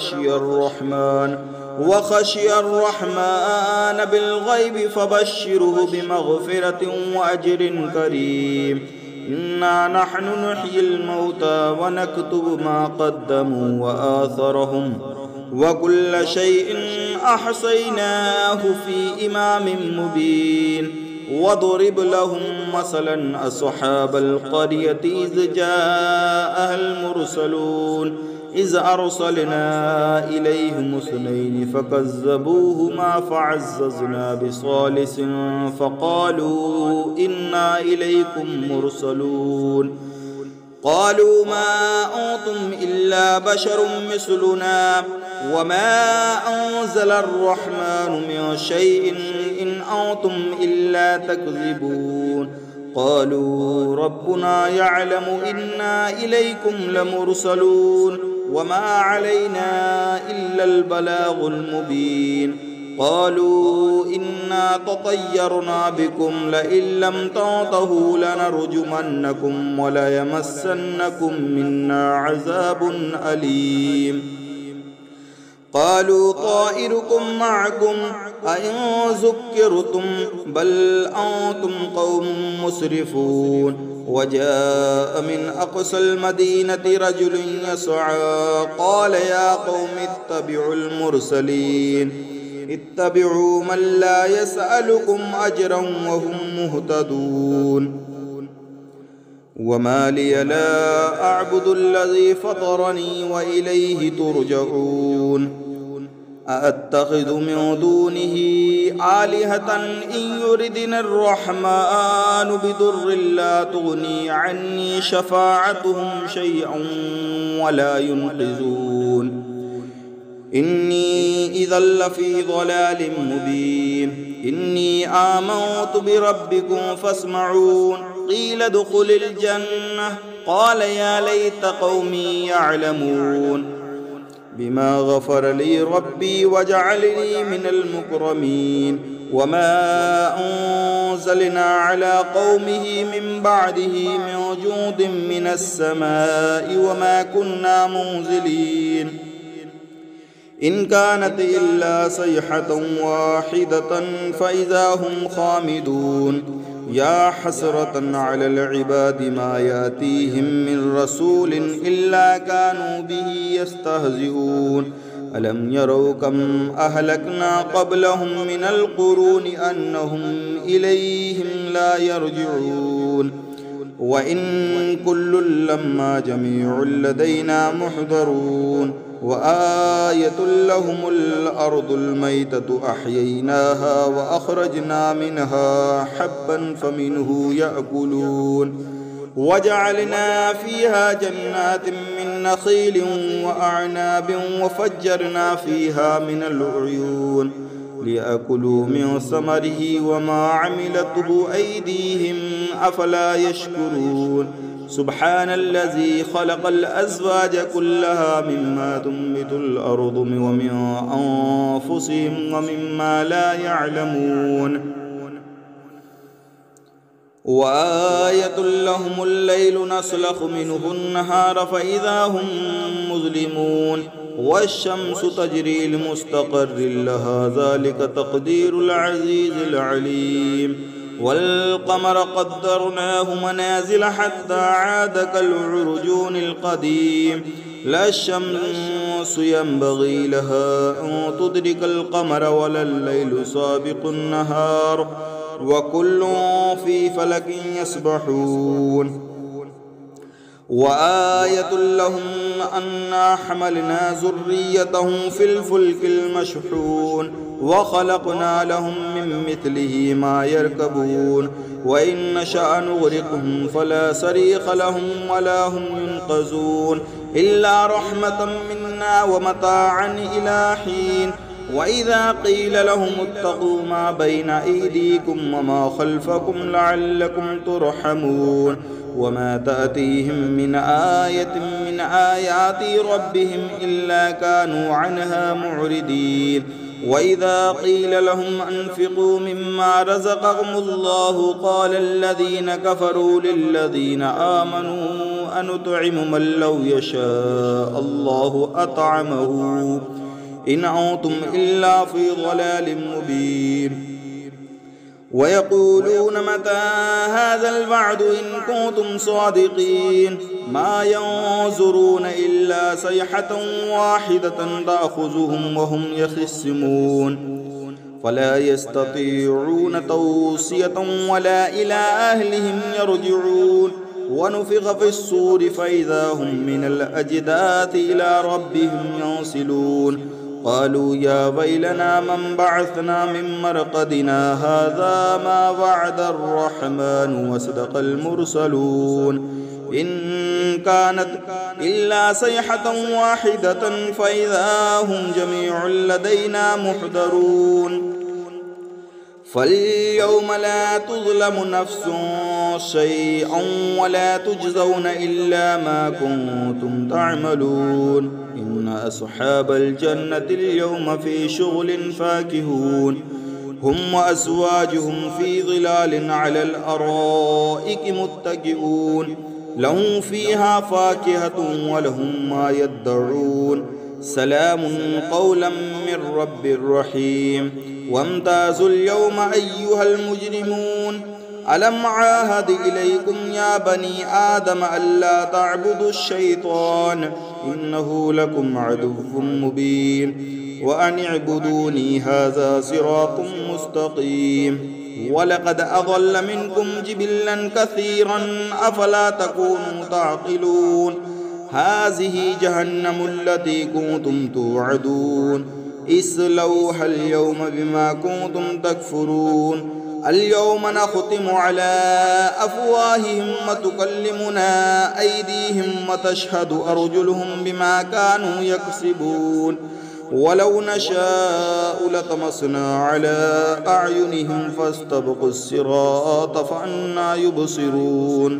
وخشي الرحمن بالغيب فبشره بمغفرة وأجر كريم. إنا نحن نحيي الموتى ونكتب ما قدموا وآثرهم وكل شيء أحصيناه في إمام مبين واضرب لهم مثلا أصحاب القرية إذ جاءها المرسلون إذ أرسلنا إليهم اثنين فكذبوهما فعززنا بثالث فقالوا إنا إليكم مرسلون قالوا ما أنتم إلا بشر مثلنا وما أنزل الرحمن من شيء إن أنتم إلا تكذبون قالوا ربنا يعلم إنا إليكم لمرسلون وما علينا إلا البلاغ المبين قالوا إنا تطيرنا بكم لئن لم تنتهوا لنرجمنكم وليمسنكم منا عذاب أليم قالوا طائركم معكم أئن ذكرتم بل أنتم قوم مسرفون وجاء من أقصى المدينة رجل يسعى قال يا قوم اتبعوا المرسلين اتبعوا من لا يسألكم أجرا وهم مهتدون وما لي لا أعبد الذي فطرني وإليه ترجعون أأتخذ من دونه آلهة إن يردني الرحمن بضر لا تغني عني شفاعتهم شيئا ولا ينقذون إني إذا لفي ضلال مبين إني آمنت بربكم فاسمعون قيل ادخل الجنة قال يا ليت قومي يعلمون بما غفر لي ربي وجعلني من المكرمين وما أنزلنا على قومه من بعده من جود من السماء وما كنا منزلين إن كانت إلا صيحة واحدة فإذا هم خامدون يا حسرة على العباد ما يأتيهم من رسول إلا كانوا به يستهزئون ألم يروا كم أهلكنا قبلهم من القرون أنهم إليهم لا يرجعون وإن كل لما جميع لدينا محضرون وآية لهم الأرض الميتة أحييناها وأخرجنا منها حبا فمنه يأكلون وجعلنا فيها جنات من نخيل وأعناب وفجرنا فيها من العيون ليأكلوا من ثمره وما عملته أيديهم أفلا يشكرون سبحان الذي خلق الأزواج كلها مما تنبت الأرض ومن أنفسهم ومما لا يعلمون وآية لهم الليل نسلخ منه النهار فإذا هم مظلمون والشمس تجري لمستقر لها ذلك تقدير العزيز العليم والقمر قدرناه منازل حتى عاد كالعرجون القديم لا الشمس ينبغي لها أن تدرك القمر ولا الليل سابق النهار وكل في فلك يسبحون وآية لهم أنا حملنا ذريتهم في الفلك المشحون وخلقنا لهم من مثله ما يركبون وإن نشأ نغرقهم فلا صريخ لهم ولا هم ينقذون إلا رحمة منا ومتاعا إلى حين وإذا قيل لهم اتقوا ما بين أيديكم وما خلفكم لعلكم ترحمون وما تأتيهم من آية من آيات ربهم إلا كانوا عنها معرضين وإذا قيل لهم أنفقوا مما رزقهم الله قال الذين كفروا للذين آمنوا أنطعم من لو يشاء الله أطعمه إن أنتم إلا في ضلال مبين ويقولون متى هذا الوعد إن كنتم صادقين ما ينظرون إلا صيحة واحدة تأخذهم وهم يخصمون فلا يستطيعون توصية ولا إلى أهلهم يرجعون ونفخ في الصور فإذا هم من الأجداث إلى ربهم ينسلون قالوا يا ويلنا من بعثنا من مرقدنا هذا ما وعد الرحمن وصدق المرسلون إن كانت إلا صيحة واحدة فإذا هم جميع لدينا محضرون فاليوم لا تظلم نفس شيئا ولا تجزون إلا ما كنتم تعملون إن أصحاب الجنة اليوم في شغل فاكهون هم وأزواجهم في ظلال على الأرائك متكئون لهم فيها فاكهة ولهم ما يدعون سلام قولا من رب رحيم وامتازوا اليوم أيها المجرمون ألم عاهد إليكم يا بني آدم ألا تعبدوا الشيطان إنه لكم عدو مبين وأن اعبدوني هذا صراط مستقيم ولقد أضل منكم جبلا كثيرا أفلا تكونوا تعقلون هذه جهنم التي كنتم توعدون اصلوها اليوم بما كنتم تكفرون اليوم نختم على أفواههم وتكلمنا أيديهم وتشهد أرجلهم بما كانوا يكسبون ولو نشاء لطمسنا على أعينهم فاستبقوا الصراط فأنى يبصرون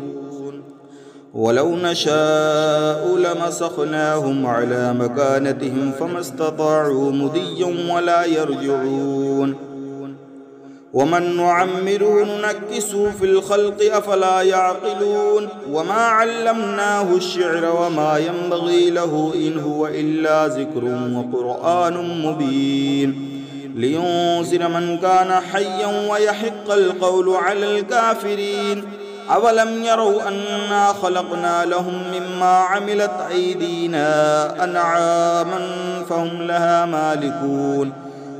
ولو نشاء لمسخناهم على مكانتهم فما استطاعوا مضيا ولا يرجعون ومن نعمره ننكسه في الخلق أفلا يعقلون وما علمناه الشعر وما ينبغي له إن هو إلا ذكر وقرآن مبين لينذر من كان حيا ويحق القول على الكافرين أولم يروا أنا خلقنا لهم مما عملت أيدينا أنعاما فهم لها مالكون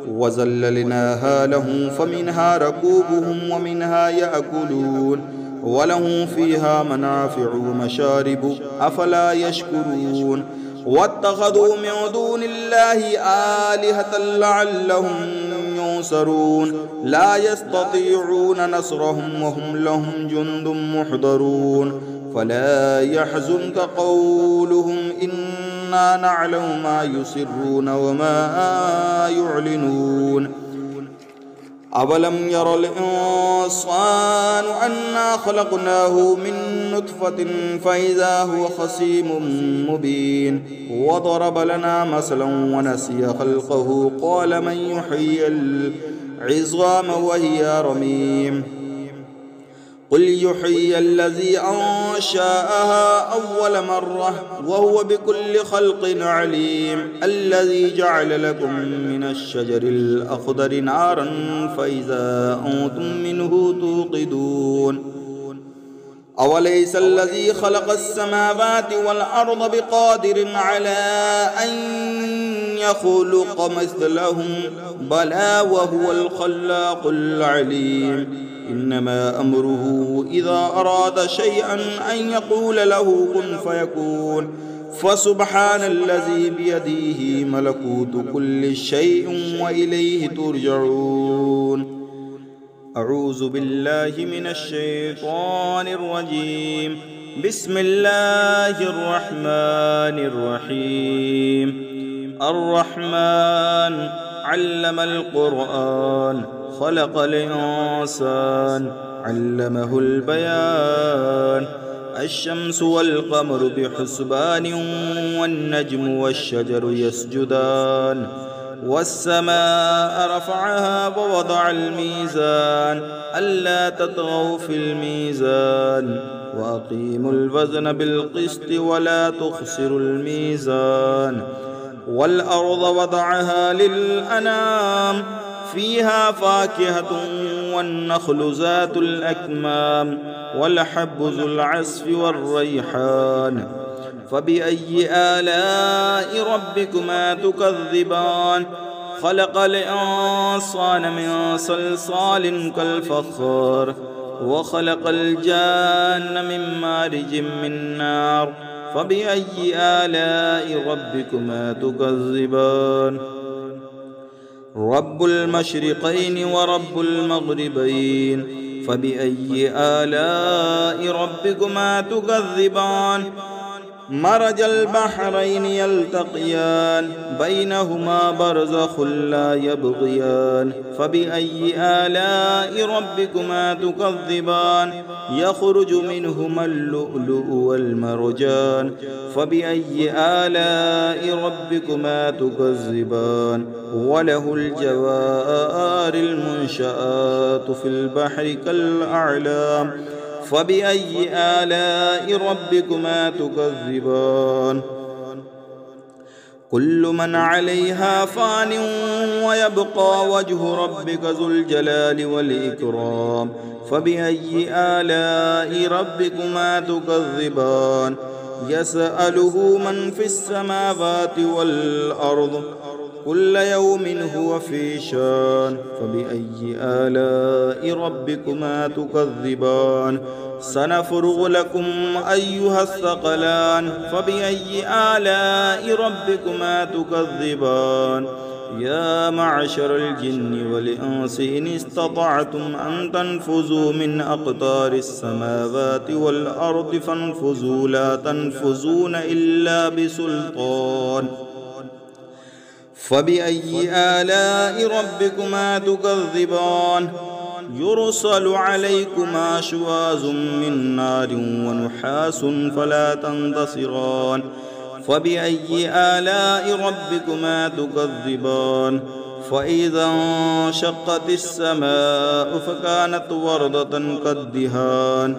وذللناها لهم فمنها ركوبهم ومنها يأكلون ولهم فيها منافع ومشارب أفلا يشكرون واتخذوا من دون الله آلهة لعلهم ينصرون لا يستطيعون نصرهم وهم لهم جند محضرون فلا يحزنك قولهم إنا نعلم ما يسرون وما يعلنون أولم ير الإنسان أنا خلقناه من نطفة فإذا هو خصيم مبين وضرب لنا مثلا ونسي خلقه قال من يحيي العظام وهي رميم قل يحيي الذي أنشأها أول مرة وهو بكل خلق عليم الذي جعل لكم من الشجر الأخضر نارا فإذا أنتم منه توقدون أوليس الذي خلق السماوات والأرض بقادر على أن يخلق مثلهم بلى وهو الخلاق العليم إنما أمره إذا أراد شيئا أن يقول له كن فيكون فسبحان الذي بيده ملكوت كل شيء وإليه ترجعون أعوذ بالله من الشيطان الرجيم بسم الله الرحمن الرحيم الرحمن علم القرآن خلق الإنسان علمه البيان الشمس والقمر بحسبان والنجم والشجر يسجدان والسماء رفعها ووضع الميزان ألا تطغوا في الميزان وأقيموا الوزن بالقسط ولا تخسروا الميزان والأرض وضعها للأنام فيها فاكهة والنخل ذات الأكمام والحب ذو العصف والريحان فبأي آلاء ربكما تكذبان خلق الإنسان من صلصال كالفخار وخلق الجان من مارج من نار فبأي آلاء ربكما تكذبان رب المشرقين ورب المغربين فبأي آلاء ربكما تكذبان مرج البحرين يلتقيان بينهما برزخ لا يبغيان فبأي آلاء ربكما تكذبان يخرج منهما اللؤلؤ والمرجان فبأي آلاء ربكما تكذبان وله الجوار المنشآت في البحر كالأعلام فبأي آلاء ربكما تكذبان كل من عليها فان ويبقى وجه ربك ذو الجلال والإكرام فبأي آلاء ربكما تكذبان يسأله من في السماوات والأرض كل يوم هو في شان فبأي آلاء ربكما تكذبان سنفرغ لكم أيها الثقلان فبأي آلاء ربكما تكذبان يا معشر الجن والإنس إن استطعتم أن تنفذوا من أقطار السماوات والأرض فانفذوا لا تنفذون إلا بسلطان فبأي آلاء ربكما تكذبان يرسل عليكما شواظ من نار ونحاس فلا تنتصران فبأي آلاء ربكما تكذبان فإذا انشقت السماء فكانت وردة كالدهان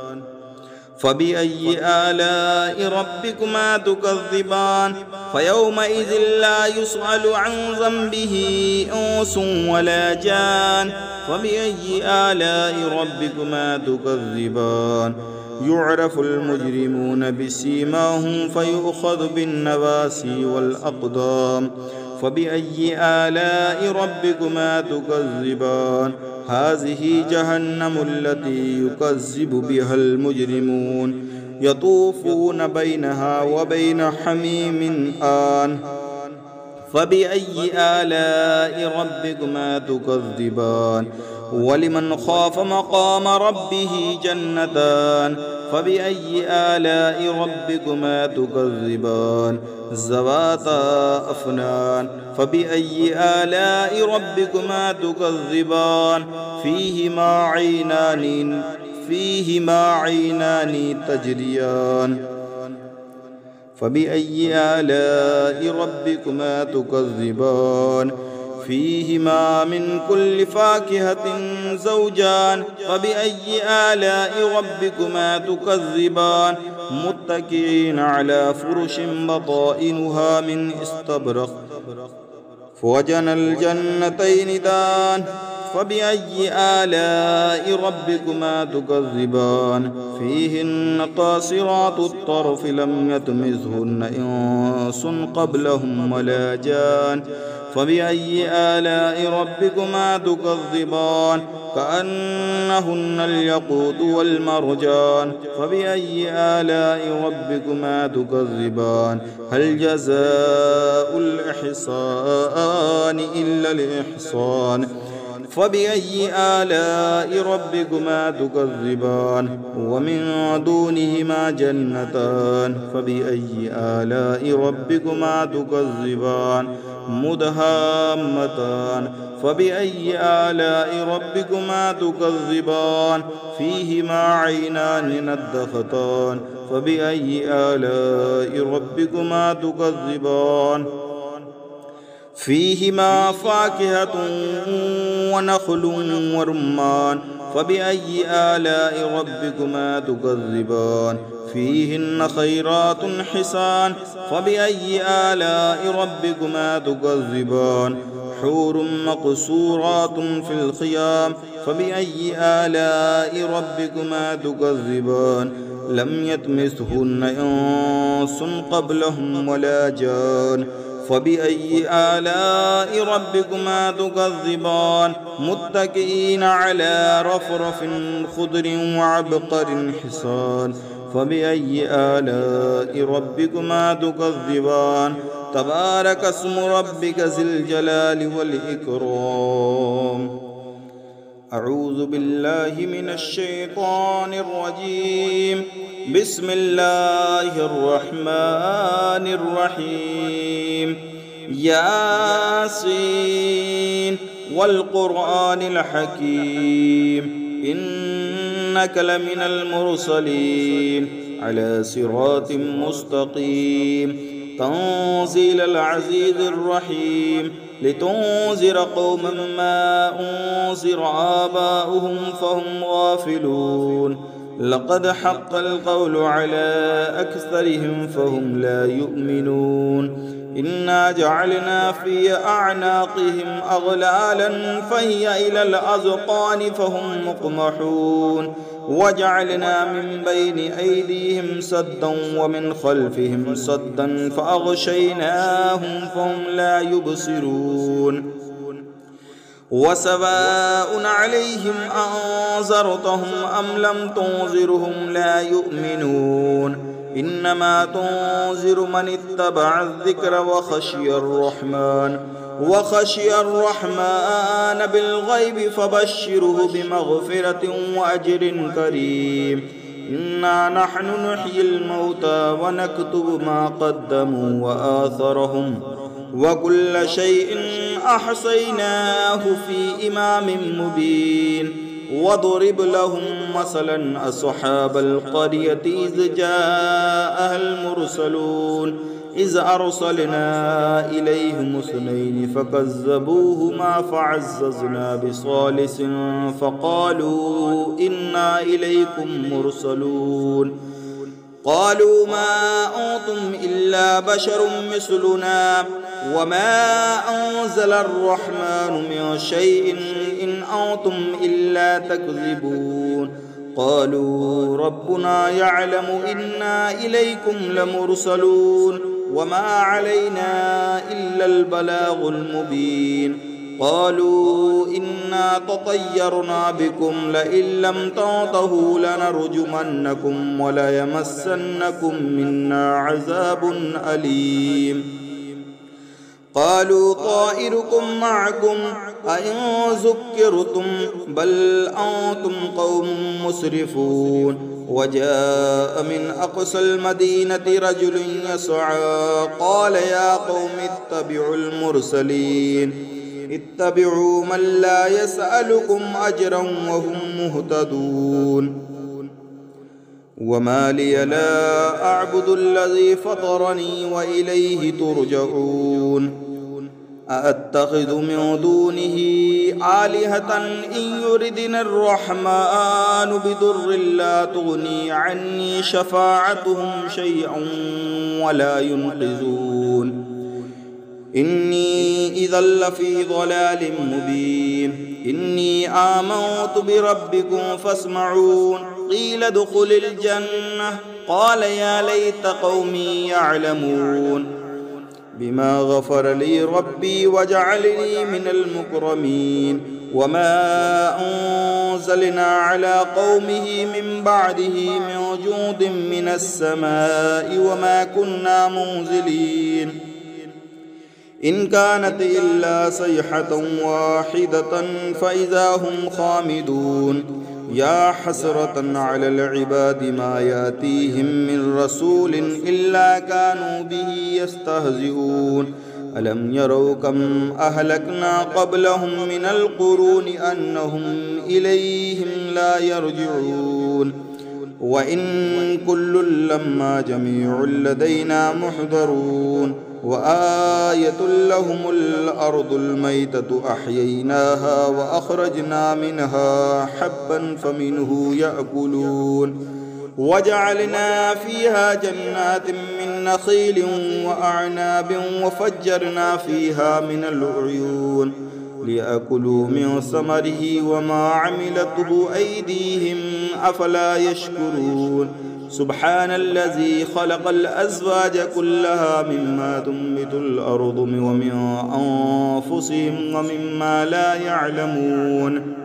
فبأي آلاء ربكما تكذبان فيومئذ لا يسأل عن ذنبه إنس ولا جان فبأي آلاء ربكما تكذبان يعرف المجرمون بسيماهم فيؤخذ بالنواسي والأقدام فبأي آلاء ربكما تكذبان هذه جهنم التي يكذب بها المجرمون يطوفون بينها وبين حميم آن فبأي آلاء ربكما تكذبان ولمن خاف مقام ربه جنتان فبأي آلاء ربكما تكذبان ذواتا أفنان فبأي آلاء ربكما تكذبان فيهما عينان تجريان فبأي آلاء ربكما تكذبان فيهما من كل فاكهة زوجان فبأي آلاء ربكما تكذبان متكئين على فرش بطائنها من استبرق وجنى الجنتين دان فبأي آلاء ربكما تكذبان فيهن قاصرات الطرف لم يطمثهن إنس قبلهم ولا جان فبأي آلاء ربكما تكذبان كأنهن الياقوت والمرجان فبأي آلاء ربكما تكذبان هل جزاء الإحسان إلا الإحسان فبأي آلاء ربكما تكذبان ومن دونهما جنتان فبأي آلاء ربكما تكذبان مدهامتان فبأي آلاء ربكما تكذبان فيهما عينان نضختان فبأي آلاء ربكما تكذبان فيهما فاكهة ونخل ورمان فبأي آلاء ربكما تكذبان فيهن خيرات حسان فبأي آلاء ربكما تكذبان حور مقصورات في الخيام فبأي آلاء ربكما تكذبان لم يطمثهن إنس قبلهم ولا جان فبأي آلاء ربكما تكذبان متكئين على رفرف خضر وعبقر حسان فبأي آلاء ربكما تكذبان تبارك اسم ربك ذي الجلال والإكرام أعوذ بالله من الشيطان الرجيم بسم الله الرحمن الرحيم ياسين والقرآن الحكيم إنك لمن المرسلين على صراط مستقيم تنزيل العزيز الرحيم لتنذر قوما ما أنذر آباؤهم فهم غافلون لقد حق القول على أكثرهم فهم لا يؤمنون إنا جعلنا في أعناقهم أغلالا فهي إلى الأذقان فهم مقمحون وجعلنا من بين أيديهم سدا ومن خلفهم سدا فأغشيناهم فهم لا يبصرون وسواء عليهم أنذرتهم أم لم تنذرهم لا يؤمنون إنما تنذر من اتبع الذكر وخشي الرحمن بالغيب فبشره بمغفرة وأجر كريم إنا نحن نحيي الموتى ونكتب ما قدموا وآثرهم وكل شيء أحصيناه في إمام مبين واضرب لهم مثلا أصحاب القرية إذ جاءها المرسلون إذ أرسلنا إليهم اثنين فكذبوهما فعززنا بثالث فقالوا إنا إليكم مرسلون قالوا ما أنتم إلا بشر مثلنا وما أنزل الرحمن من شيء إن أنتم إلا تكذبون قالوا ربنا يعلم إنا إليكم لمرسلون وما علينا إلا البلاغ المبين قالوا إنا تطيرنا بكم لئن لم تنتهوا لنرجمنكم وليمسنكم منا عذاب أليم قالوا طائركم معكم أئن ذكرتم بل أنتم قوم مسرفون وجاء من أقصى المدينة رجل يسعى قال يا قوم اتبعوا المرسلين اتبعوا من لا يسألكم أجرا وهم مهتدون وما لي لا أعبد الذي فطرني وإليه ترجعون أأتخذ من دونه آلهة إن يردن الرحمن بضر لا تغني عني شفاعتهم شيئا ولا ينقذون إني إذا لفي ضلال مبين إني آمنت بربكم فاسمعون قيل ادخل الجنة قال يا ليت قومي يعلمون بما غفر لي ربي وجعلني من المكرمين وما أنزلنا على قومه من بعده من جود من السماء وما كنا منزلين إن كانت إلا صيحة واحدة فإذا هم خامدون يا حسرة على العباد ما يأتيهم من رسول إلا كانوا به يستهزئون ألم يروا كم أهلكنا قبلهم من القرون أنهم إليهم لا يرجعون وإن كل لما جميع لدينا محضرون وآية لهم الأرض الميتة أحييناها وأخرجنا منها حبا فمنه يأكلون وجعلنا فيها جنات من نخيل وأعناب وفجرنا فيها من العيون ليأكلوا من ثمره وما عملته أيديهم أفلا يشكرون سبحان الذي خلق الأزواج كلها مما تنبت الأرض ومن أنفسهم ومما لا يعلمون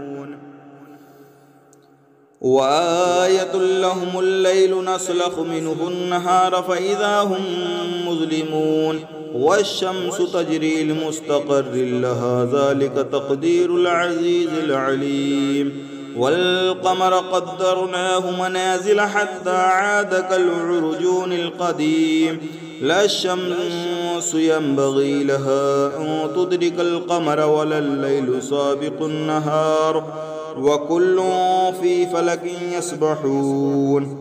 وآية لهم الليل نسلخ منه النهار فإذا هم مظلمون والشمس تجري لمستقر لها ذلك تقدير العزيز العليم والقمر قدرناه منازل حتى عاد كالعرجون القديم لا الشمس ينبغي لها أن تدرك القمر ولا الليل سابق النهار وكل في فلك يسبحون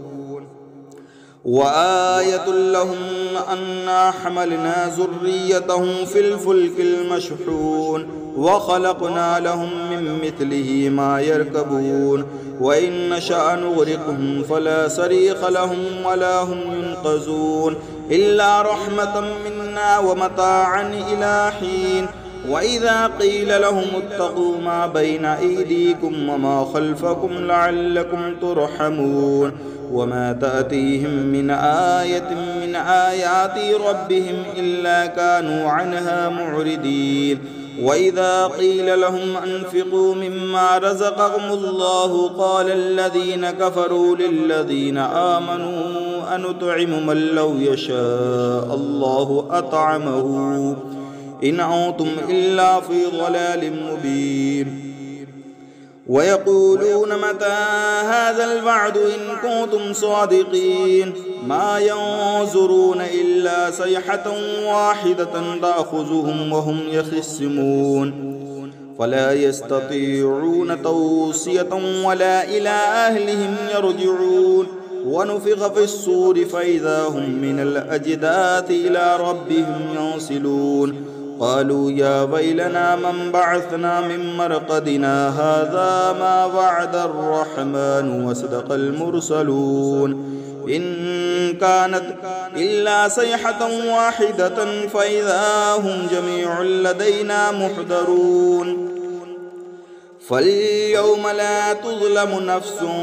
وآية لهم أنا حملنا ذريتهم في الفلك المشحون وخلقنا لهم من مثله ما يركبون وإن نشأ نغرقهم فلا صريخ لهم ولا هم ينقذون إلا رحمة منا ومتاعا إلى حين وإذا قيل لهم اتقوا ما بين أيديكم وما خلفكم لعلكم ترحمون وما تأتيهم من آية من آيات ربهم إلا كانوا عنها معرضين وإذا قيل لهم أنفقوا مما رزقهم الله قال الذين كفروا للذين آمنوا أنطعم من لو يشاء الله أطعمه إن أنتم إلا في ضلال مبين ويقولون متى هذا الوعد إن كنتم صادقين ما ينظرون إلا صيحة واحدة تأخذهم وهم يخصمون فلا يستطيعون توصية ولا إلى أهلهم يرجعون ونفخ في الصور فإذا هم من الأجداث إلى ربهم ينسلون قالوا يا ويلنا من بعثنا من مرقدنا هذا ما وعد الرحمن وصدق المرسلون إن كانت إلا صيحة واحدة فإذا هم جميع لدينا محضرون فاليوم لا تظلم نفس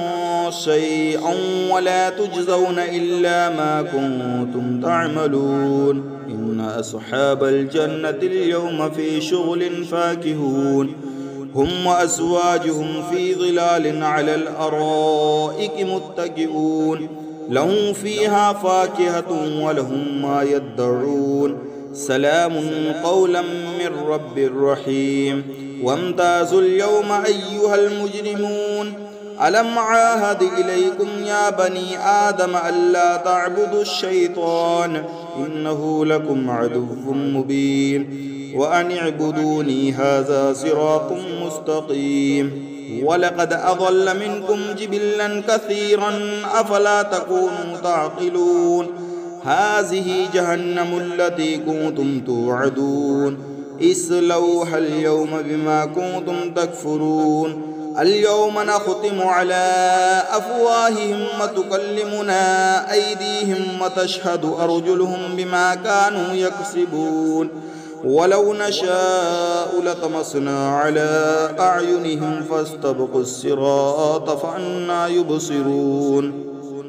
شيئا ولا تجزون إلا ما كنتم تعملون إن أصحاب الجنة اليوم في شغل فاكهون هم وأزواجهم في ظلال على الأرائك متكئون لهم فيها فاكهة ولهم ما يدعون سلام قولا من رب رحيم وامتازوا اليوم أيها المجرمون ألم عاهد إليكم يا بني آدم ألا تعبدوا الشيطان إنه لكم عدو مبين وأن اعبدوني هذا صراط مستقيم ولقد أضل منكم جبلا كثيرا أفلا تكونوا تعقلون هذه جهنم التي كنتم توعدون اصلوها اليوم بما كنتم تكفرون اليوم نختم على أفواههم وتكلمنا أيديهم وتشهد أرجلهم بما كانوا يكسبون ولو نشاء لطمسنا على أعينهم فاستبقوا الصراط فأنى يبصرون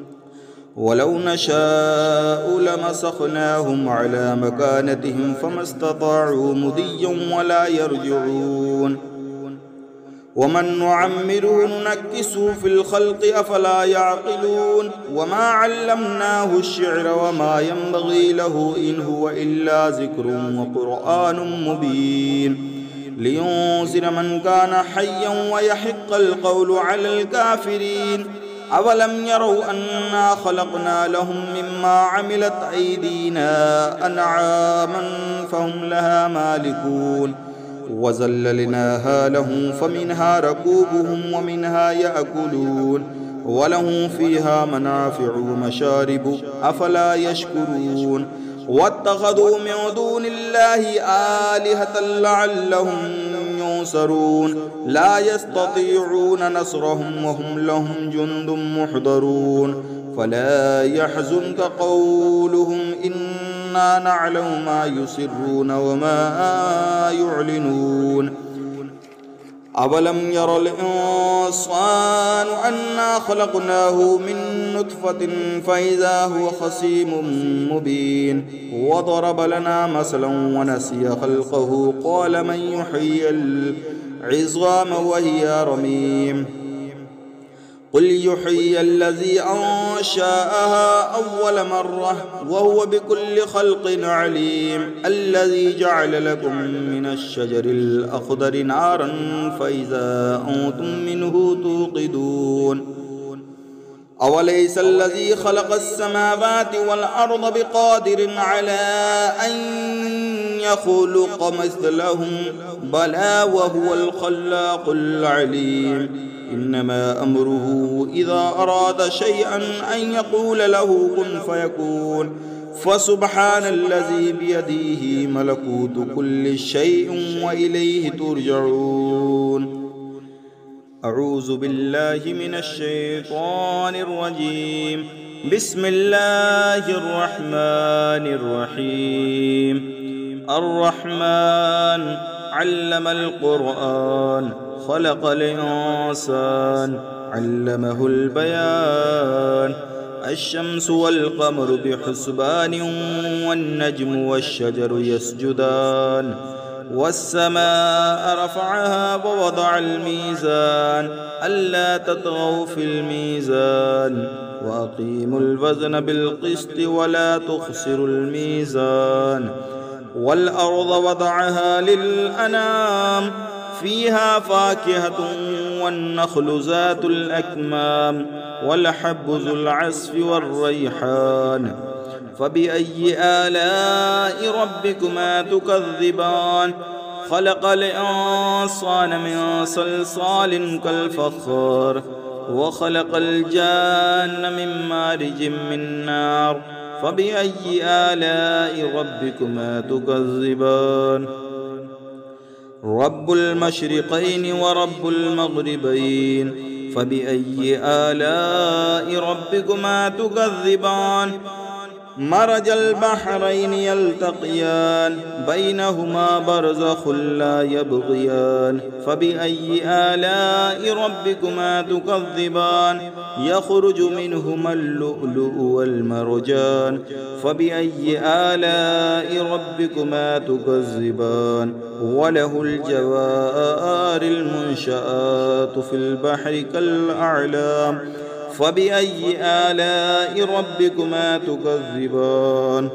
ولو نشاء لمسخناهم على مكانتهم فما استطاعوا مضيا ولا يرجعون ومن نعمره ننكسه في الخلق أفلا يعقلون وما علمناه الشعر وما ينبغي له إن هو إلا ذكر وقرآن مبين لينذر من كان حيا ويحق القول على الكافرين أولم يروا أنا خلقنا لهم مما عملت أيدينا أنعاما فهم لها مالكون وذللناها لهم فمنها ركوبهم ومنها يأكلون ولهم فيها منافع ومشارب أفلا يشكرون واتخذوا من دون الله آلهة لعلهم ينصرون لا يستطيعون نصرهم وهم لهم جند محضرون فلا يحزنك قولهم إنا نعلم ما يسرون وما يعلنون أولم ير الإنسان أنا خلقناه من نطفة فإذا هو خصيم مبين وضرب لنا مثلا ونسي خلقه قال من يحيي العظام وهي رميم قل يحيي الذي أنشأها أول مرة وهو بكل خلق عليم الذي جعل لكم من الشجر الأخضر نارا فإذا أنتم منه توقدون أوليس الذي خلق السماوات والأرض بقادر على أن يخلق مثلهم بلى وهو الخلاق العليم إنما أمره إذا أراد شيئا أن يقول له كن فيكون فسبحان الذي بيده ملكوت كل شيء وإليه ترجعون أعوذ بالله من الشيطان الرجيم بسم الله الرحمن الرحيم الرحمن علم القرآن خلق الإنسان علمه البيان الشمس والقمر بحسبان والنجم والشجر يسجدان والسماء رفعها ووضع الميزان ألا تطغوا في الميزان وأقيموا الوزن بالقسط ولا تخسروا الميزان والأرض وضعها للأنام فيها فاكهة والنخل ذات الأكمام والحب ذو العصف والريحان فبأي آلاء ربكما تكذبان خلق الإنسان من صلصال كالفخار وخلق الجان من مارج من نار فبأي آلاء ربكما تكذبان رب المشرقين ورب المغربين فبأي آلاء ربكما تكذبان مرج البحرين يلتقيان بينهما برزخ لا يبغيان فبأي آلاء ربكما تكذبان يخرج منهما اللؤلؤ والمرجان فبأي آلاء ربكما تكذبان وله الجوار المنشآت في البحر كالأعلام فبأي آلاء ربكما تكذبان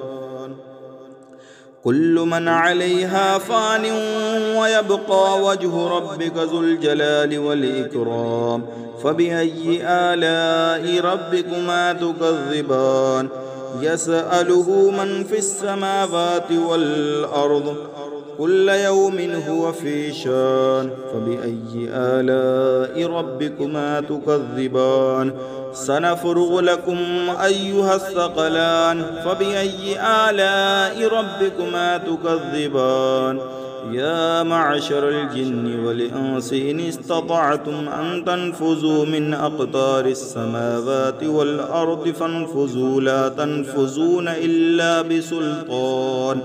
كل من عليها فان ويبقى وجه ربك ذو الجلال والإكرام فبأي آلاء ربكما تكذبان يسأله من في السماوات والأرض كل يوم هو في شان فبأي آلاء ربكما تكذبان سنفرغ لكم أيها الثقلان فبأي آلاء ربكما تكذبان يا معشر الجن والإنس إن استطعتم أن تنفذوا من أقطار السماوات والأرض فانفذوا لا تنفذون إلا بسلطان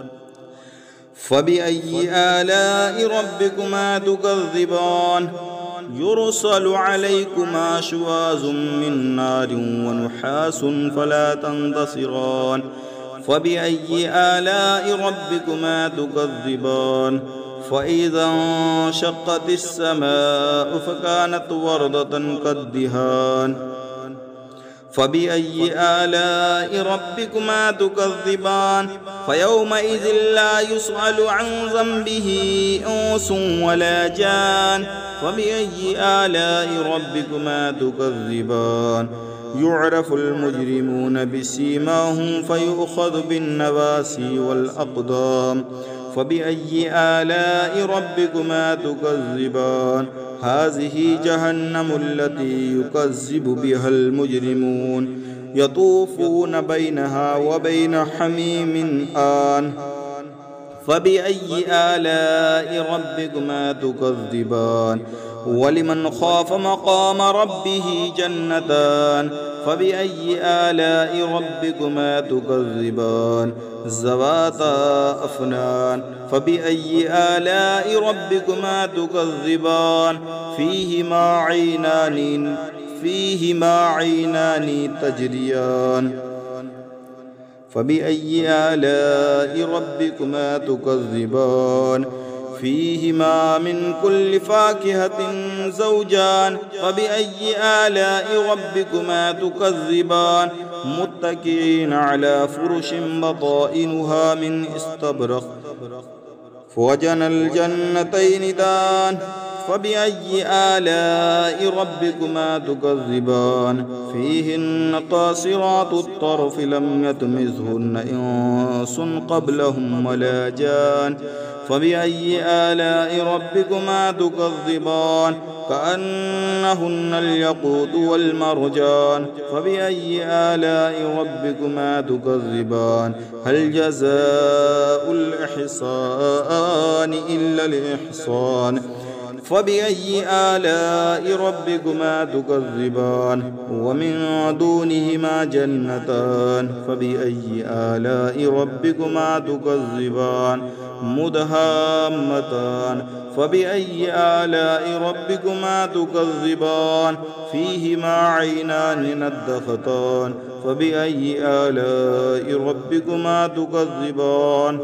فبأي آلاء ربكما تكذبان يرسل عليكما شواظ من نار ونحاس فلا تنتصران فبأي آلاء ربكما تكذبان فإذا انشقت السماء فكانت وردة كالدهان فبأي آلاء ربكما تكذبان فيومئذ لا يسأل عن ذنبه إنس ولا جان فبأي آلاء ربكما تكذبان يعرف المجرمون بسيماهم فيؤخذ بالنواسي والأقدام فبأي آلاء ربكما تكذبان هذه جهنم التي يكذب بها المجرمون يطوفون بينها وبين حميم آن فبأي آلاء ربكما تكذبان ولمن خاف مقام ربه جنتان فبأي آلاء ربكما تكذبان ذواتا أفنان فبأي آلاء ربكما تكذبان فيهما عينان تجريان فبأي آلاء ربكما تكذبان فيهما من كل فاكهة زوجان فبأي آلاء ربكما تكذبان متكئين على فرش بطائنها من استبرق وجنى الجنتين دان فبأي آلاء ربكما تكذبان فيهن قاصرات الطرف لم يطمثهن إنس قبلهم ولا جان فبأي آلاء ربكما تكذبان كأنهن الياقوت والمرجان فبأي آلاء ربكما تكذبان هل جزاء الإحسان إلا الإحسان فبأي آلاء ربكما تكذبان ومن دونهما جنتان فبأي آلاء ربكما تكذبان مدهامتان فبأي آلاء ربكما تكذبان فيهما عينان نضختان فبأي آلاء ربكما تكذبان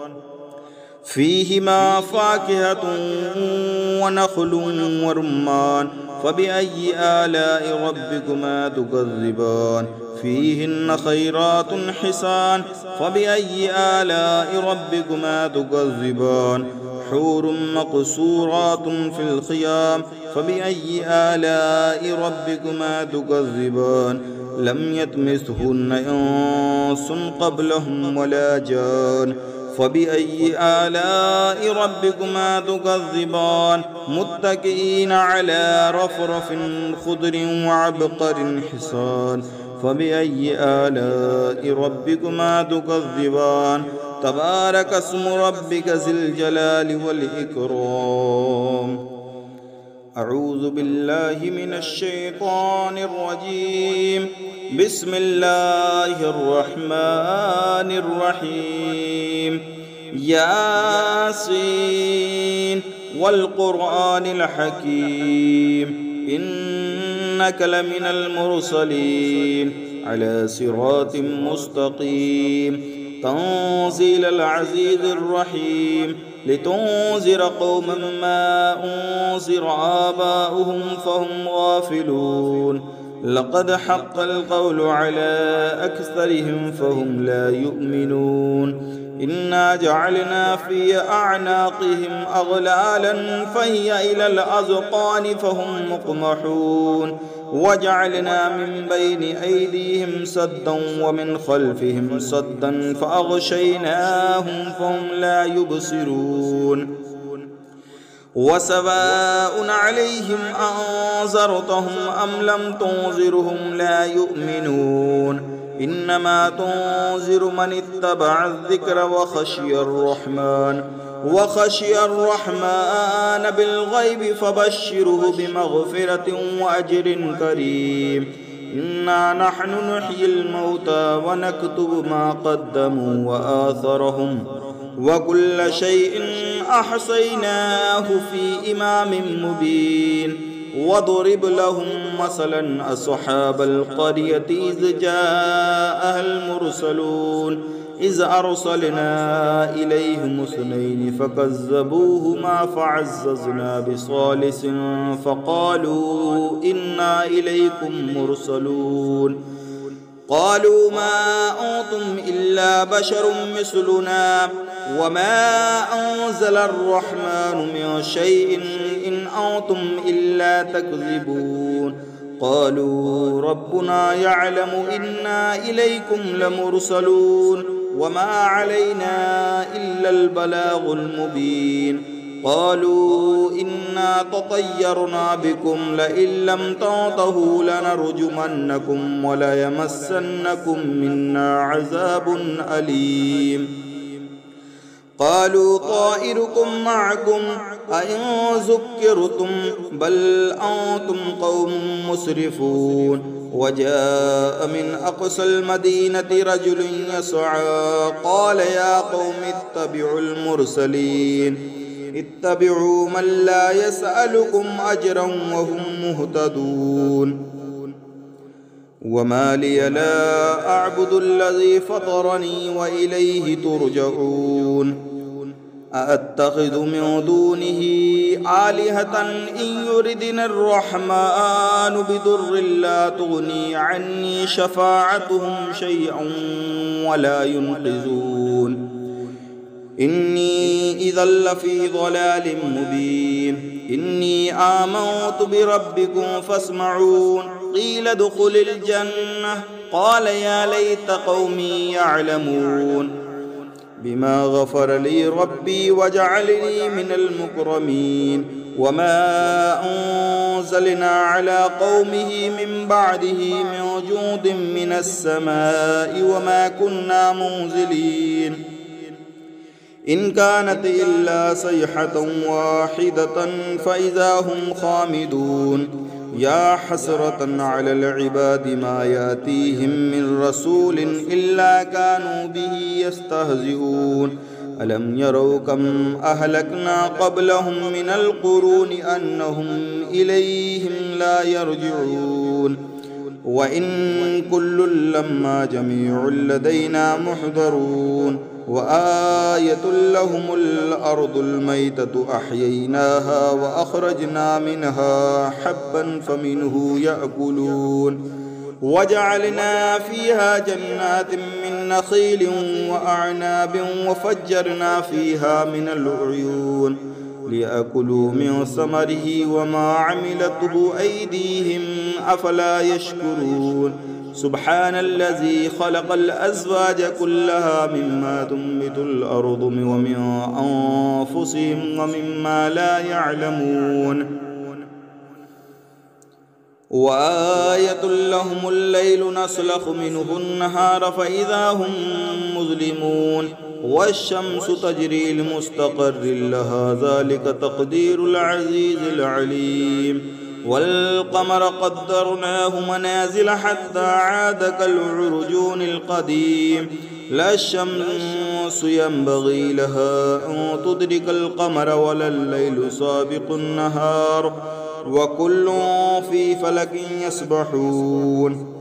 فيهما فاكهة ونخل ورمان فبأي آلاء ربكما تكذبان فيهن خيرات حسان فبأي آلاء ربكما تكذبان حور مقصورات في الخيام فبأي آلاء ربكما تكذبان لم يطمثهن إنس قبلهم ولا جان فبأي آلاء ربكما تكذبان متكئين على رفرف خضر وعبقر حسان فبأي آلاء ربكما تكذبان تبارك اسم ربك ذي الجلال والإكرام أعوذ بالله من الشيطان الرجيم. بسم الله الرحمن الرحيم. ياسين والقرآن الحكيم إنك لمن المرسلين على صراط مستقيم تنزيل العزيز الرحيم لتنذر قوما ما أنذر آباؤهم فهم غافلون لقد حق القول على أكثرهم فهم لا يؤمنون إنا جعلنا في أعناقهم أغلالا فهي إلى الأذقان فهم مقمحون وجعلنا من بين أيديهم سدا ومن خلفهم سدا فأغشيناهم فهم لا يبصرون وسواء عليهم أنذرتهم أم لم تنذرهم لا يؤمنون إنما تنذر من اتبع الذكر وخشي الرحمن بالغيب فبشره بمغفرة وأجر كريم إنا نحن نحيي الموتى ونكتب ما قدموا وآثرهم وكل شيء أحصيناه في إمام مبين واضرب لهم مثلا أصحاب القرية إذ جاءها المرسلون إذ أرسلنا إليهم اثنين فكذبوهما فعززنا بثالث فقالوا إنا إليكم مرسلون قالوا ما أنتم إلا بشر مثلنا وما أنزل الرحمن من شيء إن أنتم إلا تكذبون قالوا ربنا يعلم إنا إليكم لمرسلون وما علينا إلا البلاغ المبين قالوا إنا تطيرنا بكم لئن لم تنتهوا لنرجمنكم وليمسنكم منا عذاب أليم قالوا طائركم معكم أئن ذكرتم بل أنتم قوم مسرفون وجاء من أقصى المدينة رجل يسعى قال يا قوم اتبعوا المرسلين اتبعوا من لا يسألكم أجرا وهم مهتدون وما لي لا أعبد الذي فطرني وإليه ترجعون أأتخذ من دونه آلهة إن يردني الرحمن بضر لا تغني عني شفاعتهم شيئا ولا ينقذون إني إذا لفي ضلال مبين إني آمنت بربكم فاسمعون قيل ادخل الجنة قال يا ليت قومي يعلمون بما غفر لي ربي وجعلني من المكرمين وما أنزلنا على قومه من بعده من جود من السماء وما كنا منزلين إن كانت إلا صيحة واحدة فإذا هم خامدون يا حسرة على العباد ما يأتيهم من رسول إلا كانوا به يستهزئون ألم يروا كم أهلكنا قبلهم من القرون أنهم إليهم لا يرجعون وإن كل لما جميع لدينا محضرون وآية لهم الأرض الميتة أحييناها وأخرجنا منها حبا فمنه يأكلون وجعلنا فيها جنات من نخيل وأعناب وفجرنا فيها من العيون ليأكلوا من ثمره وما عملته أيديهم أفلا يشكرون سبحان الذي خلق الأزواج كلها مما تنبت الأرض ومن أنفسهم ومما لا يعلمون وآية لهم الليل نسلخ منه النهار فإذا هم مظلمون والشمس تجري لمستقر لها ذلك تقدير العزيز العليم والقمر قدرناه منازل حتى عاد كالعرجون القديم لا الشمس ينبغي لها أن تدرك القمر ولا الليل سابق النهار وكل في فلك يسبحون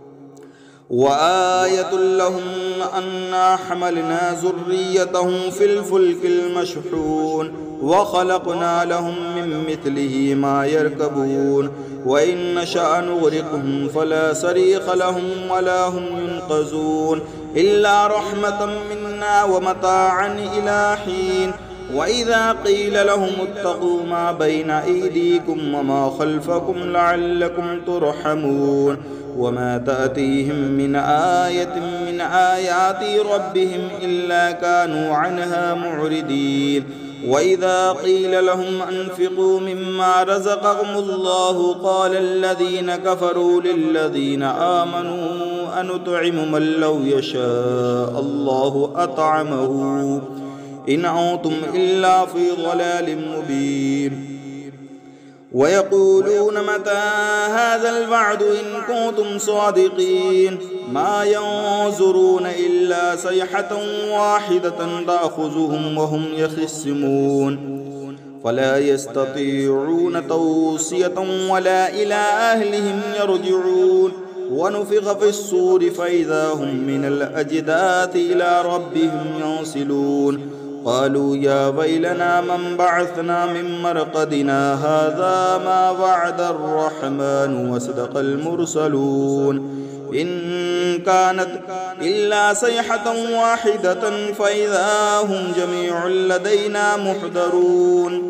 وآية لهم أنا حملنا ذريتهم في الفلك المشحون وخلقنا لهم من مثله ما يركبون وإن نشأ نغرقهم فلا صريخ لهم ولا هم ينقذون إلا رحمة منا ومتاعا إلى حين وإذا قيل لهم اتقوا ما بين أيديكم وما خلفكم لعلكم ترحمون وما تأتيهم من آية من آيات ربهم إلا كانوا عنها معرضين وإذا قيل لهم أنفقوا مما رزقكم الله قال الذين كفروا للذين آمنوا أنطعم من لو يشاء الله أطعمه إن أنتم إلا في ضلال مبين ويقولون متى هذا الوعد إن كنتم صادقين ما ينظرون إلا صيحة واحدة تأخذهم وهم يخصمون فلا يستطيعون توصية ولا إلى أهلهم يرجعون ونفخ في الصور فإذا هم من الأجداث إلى ربهم ينسلون قالوا يا ويلنا من بعثنا من مرقدنا هذا ما وعد الرحمن وصدق المرسلون إن كانت إلا صيحة واحدة فإذا هم جميع لدينا محضرون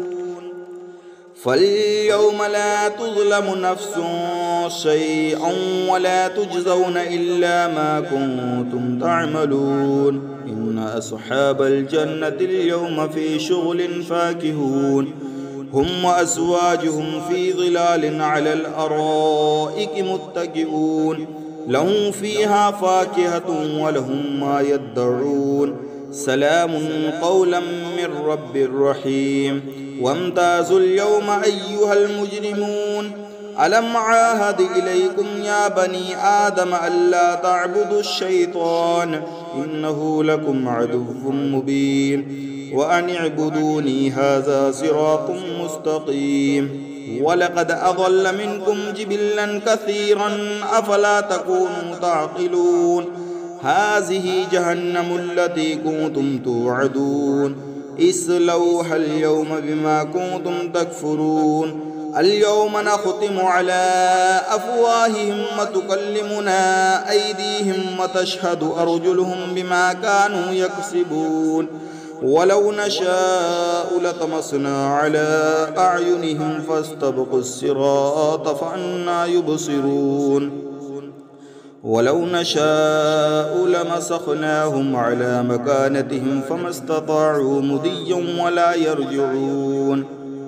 فاليوم لا تظلم نفس شيئا ولا تجزون إلا ما كنتم تعملون إن أصحاب الجنة اليوم في شغل فاكهون هم وأزواجهم في ظلال على الأرائك متكئون لهم فيها فاكهة ولهم ما يدعون سلام قولا من رب رحيم وامتازوا اليوم أيها المجرمون ألم عاهد إليكم يا بني آدم ألا تعبدوا الشيطان إنه لكم عدو مبين وأن اعبدوني هذا صراط مستقيم ولقد أضل منكم جبلا كثيرا أفلا تكونوا تعقلون هذه جهنم التي كنتم توعدون اصلوها اليوم بما كنتم تكفرون اليوم نختم على أفواههم وتكلمنا أيديهم وتشهد أرجلهم بما كانوا يكسبون ولو نشاء لطمسنا على أعينهم فاستبقوا الصراط فأنى يبصرون ولو نشاء لمسخناهم على مكانتهم فما استطاعوا مضيا ولا يرجعون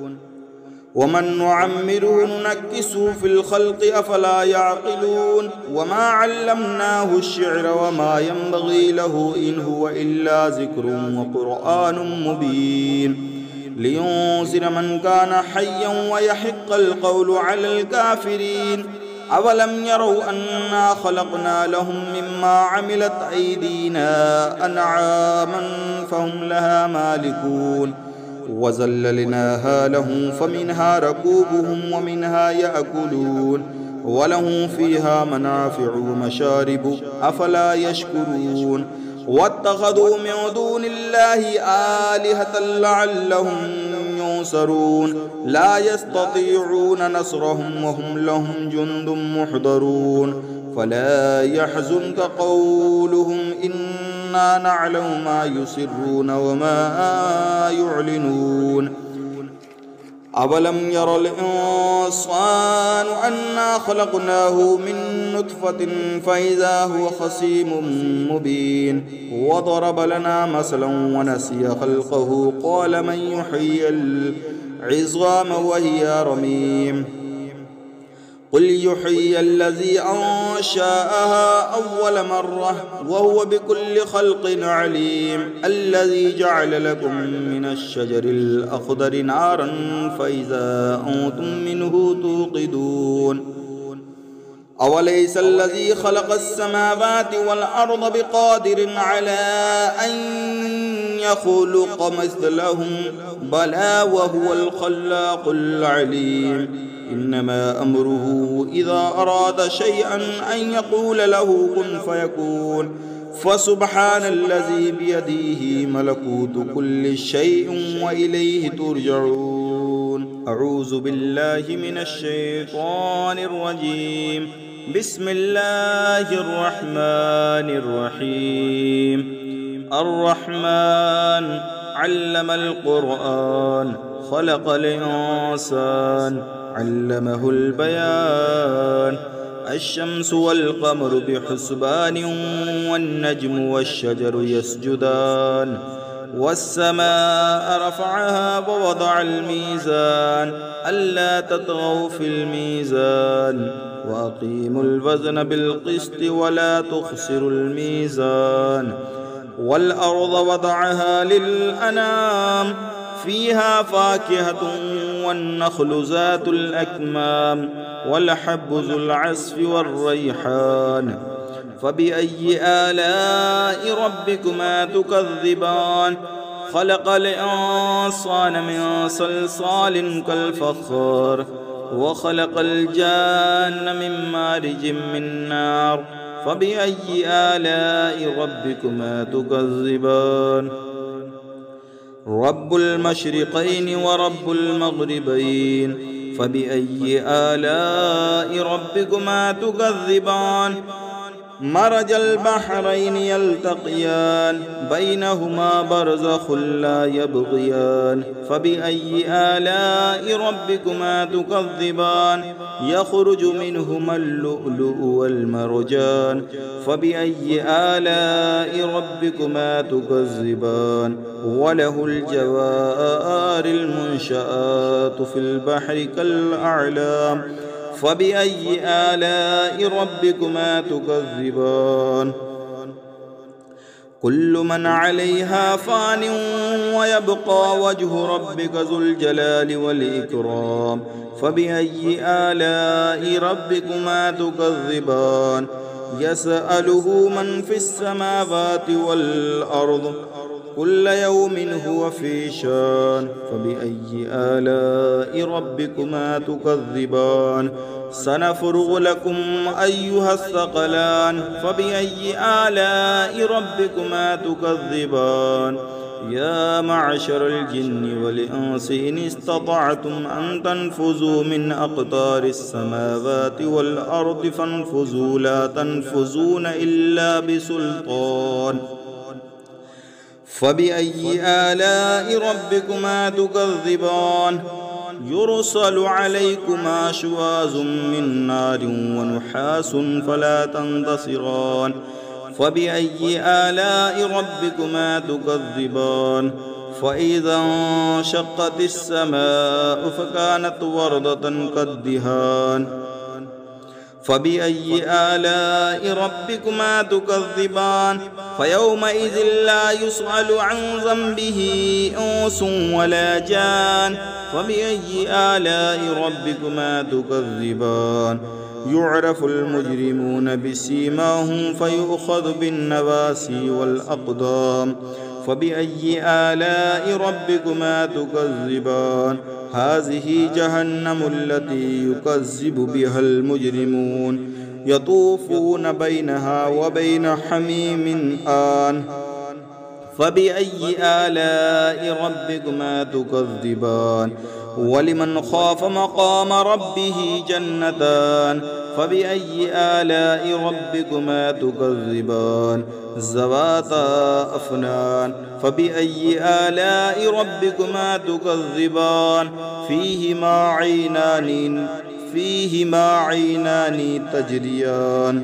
ومن نعمره ننكسه في الخلق أفلا يعقلون وما علمناه الشعر وما ينبغي له إن هو إلا ذكر وقرآن مبين لينذر من كان حيا ويحق القول على الكافرين أولم يروا أنا خلقنا لهم مما عملت أيدينا أنعاما فهم لها مالكون وذللناها لهم فمنها ركوبهم ومنها يأكلون ولهم فيها منافع ومشارب أفلا يشكرون واتخذوا من دون الله آلهة لعلهم ينصرون لا يستطيعون نصرهم وهم لهم جند محضرون فلا يحزنك قولهم إنا نعلم ما يسرون وما يعلنون أولم ير الإنسان أنا خلقناه من نطفة فإذا هو خصيم مبين وضرب لنا مثلا ونسي خلقه قال من يحيي العظام وهي رميم قل يحيي الذي أنشأها أول مرة وهو بكل خلق عليم الذي جعل لكم من الشجر الأخضر نارا فإذا أنتم منه توقدون أوليس الذي خلق السماوات والأرض بقادر على أن يخلق مثلهم بلى وهو الخلاق العليم إنما أمره إذا أراد شيئا أن يقول له كن فيكون فسبحان الذي بيده ملكوت كل شيء وإليه ترجعون أعوذ بالله من الشيطان الرجيم بسم الله الرحمن الرحيم الرحمن علم القرآن خلق الإنسان علمه البيان الشمس والقمر بحسبان والنجم والشجر يسجدان والسماء رفعها ووضع الميزان ألا تطغوا في الميزان وأقيموا الوزن بالقسط ولا تخسروا الميزان والأرض وضعها للأنام فيها فاكهة والنخل ذات الأكمام والحب ذو العصف والريحان فبأي آلاء ربكما تكذبان خلق الإنسان من صلصال كالفخار وخلق الجان من مارج من نار فبأي آلاء ربكما تكذبان رب المشرقين ورب المغربين فبأي آلاء ربكما تكذبان مرج البحرين يلتقيان بينهما برزخ لا يبغيان فبأي آلاء ربكما تكذبان يخرج منهما اللؤلؤ والمرجان فبأي آلاء ربكما تكذبان وله الجوار المنشآت في البحر كالأعلام فبأي آلاء ربكما تكذبان كل من عليها فان ويبقى وجه ربك ذو الجلال والإكرام فبأي آلاء ربكما تكذبان يسأله من في السماوات والأرض كل يوم هو في شان فبأي آلاء ربكما تكذبان سنفرغ لكم أيها الثقلان فبأي آلاء ربكما تكذبان يا معشر الجن والإنس إن استطعتم أن تنفذوا من أقطار السماوات والأرض فانفذوا لا تنفذون إلا بسلطان فبأي آلاء ربكما تكذبان يرسل عليكما شواظ من نار ونحاس فلا تنتصران فبأي آلاء ربكما تكذبان فإذا انشقت السماء فكانت وردة كالدهان فبأي آلاء ربكما تكذبان فيومئذ لا يسأل عن ذنبه إنس ولا جان فبأي آلاء ربكما تكذبان يعرف المجرمون بسيماهم فيؤخذ بالنواسي والأقدام فبأي آلاء ربكما تكذبان هذه جهنم التي يكذب بها المجرمون يطوفون بينها وبين حميم آن فبأي آلاء ربكما تكذبان ولمن خاف مقام ربه جنتان فبأي آلاء ربكما تكذبان ذواتا أفنان فبأي آلاء ربكما تكذبان فيهما عينان تجريان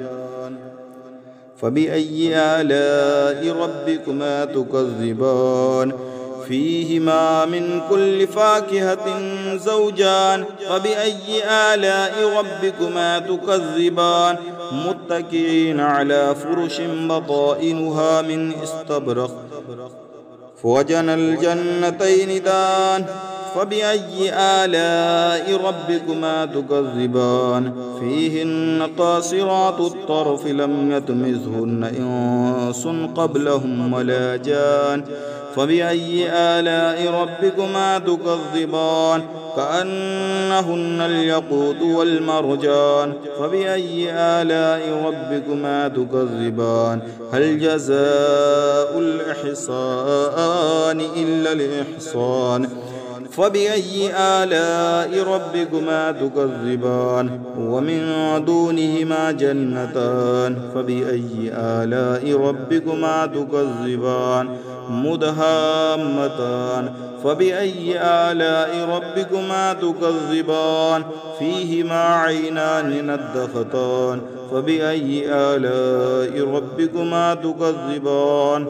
فبأي آلاء ربكما تكذبان فيهما من كل فاكهة زوجان فبأي آلاء ربكما تكذبان متكئين على فرش بطائنها من استبرق وجنى الجنتين دان فبأي آلاء ربكما تكذبان فيهن قاصرات الطرف لم يطمثهن إنس قبلهم ولا جان فبأي آلاء ربكما تكذبان كأنهن الياقوت والمرجان فبأي آلاء ربكما تكذبان هل جزاء الإحسان إلا الإحسان فبأي آلاء ربكما تكذبان ومن دونهما جنتان فبأي آلاء ربكما تكذبان مدهامتان فبأي آلاء ربكما تكذبان فيهما عينان نضختان فبأي آلاء ربكما تكذبان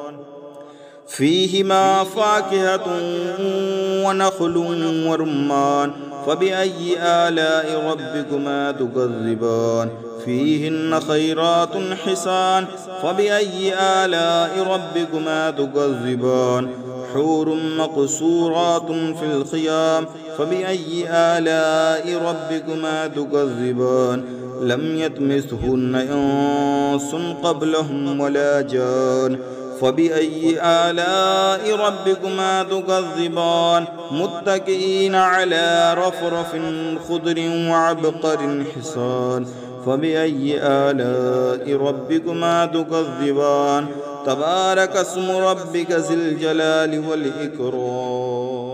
فيهما فاكهة ونخل ورمان فبأي آلاء ربكما تكذبان فيهن خيرات حسان فبأي آلاء ربكما تكذبان حور مقصورات في الخيام فبأي آلاء ربكما تكذبان لم يطمثهن إنس قبلهم ولا جان فبأي آلاء ربكما تكذبان متكئين على رفرف خضر وعبقر حسان فبأي آلاء ربكما تكذبان تبارك اسم ربك ذي الجلال والإكرام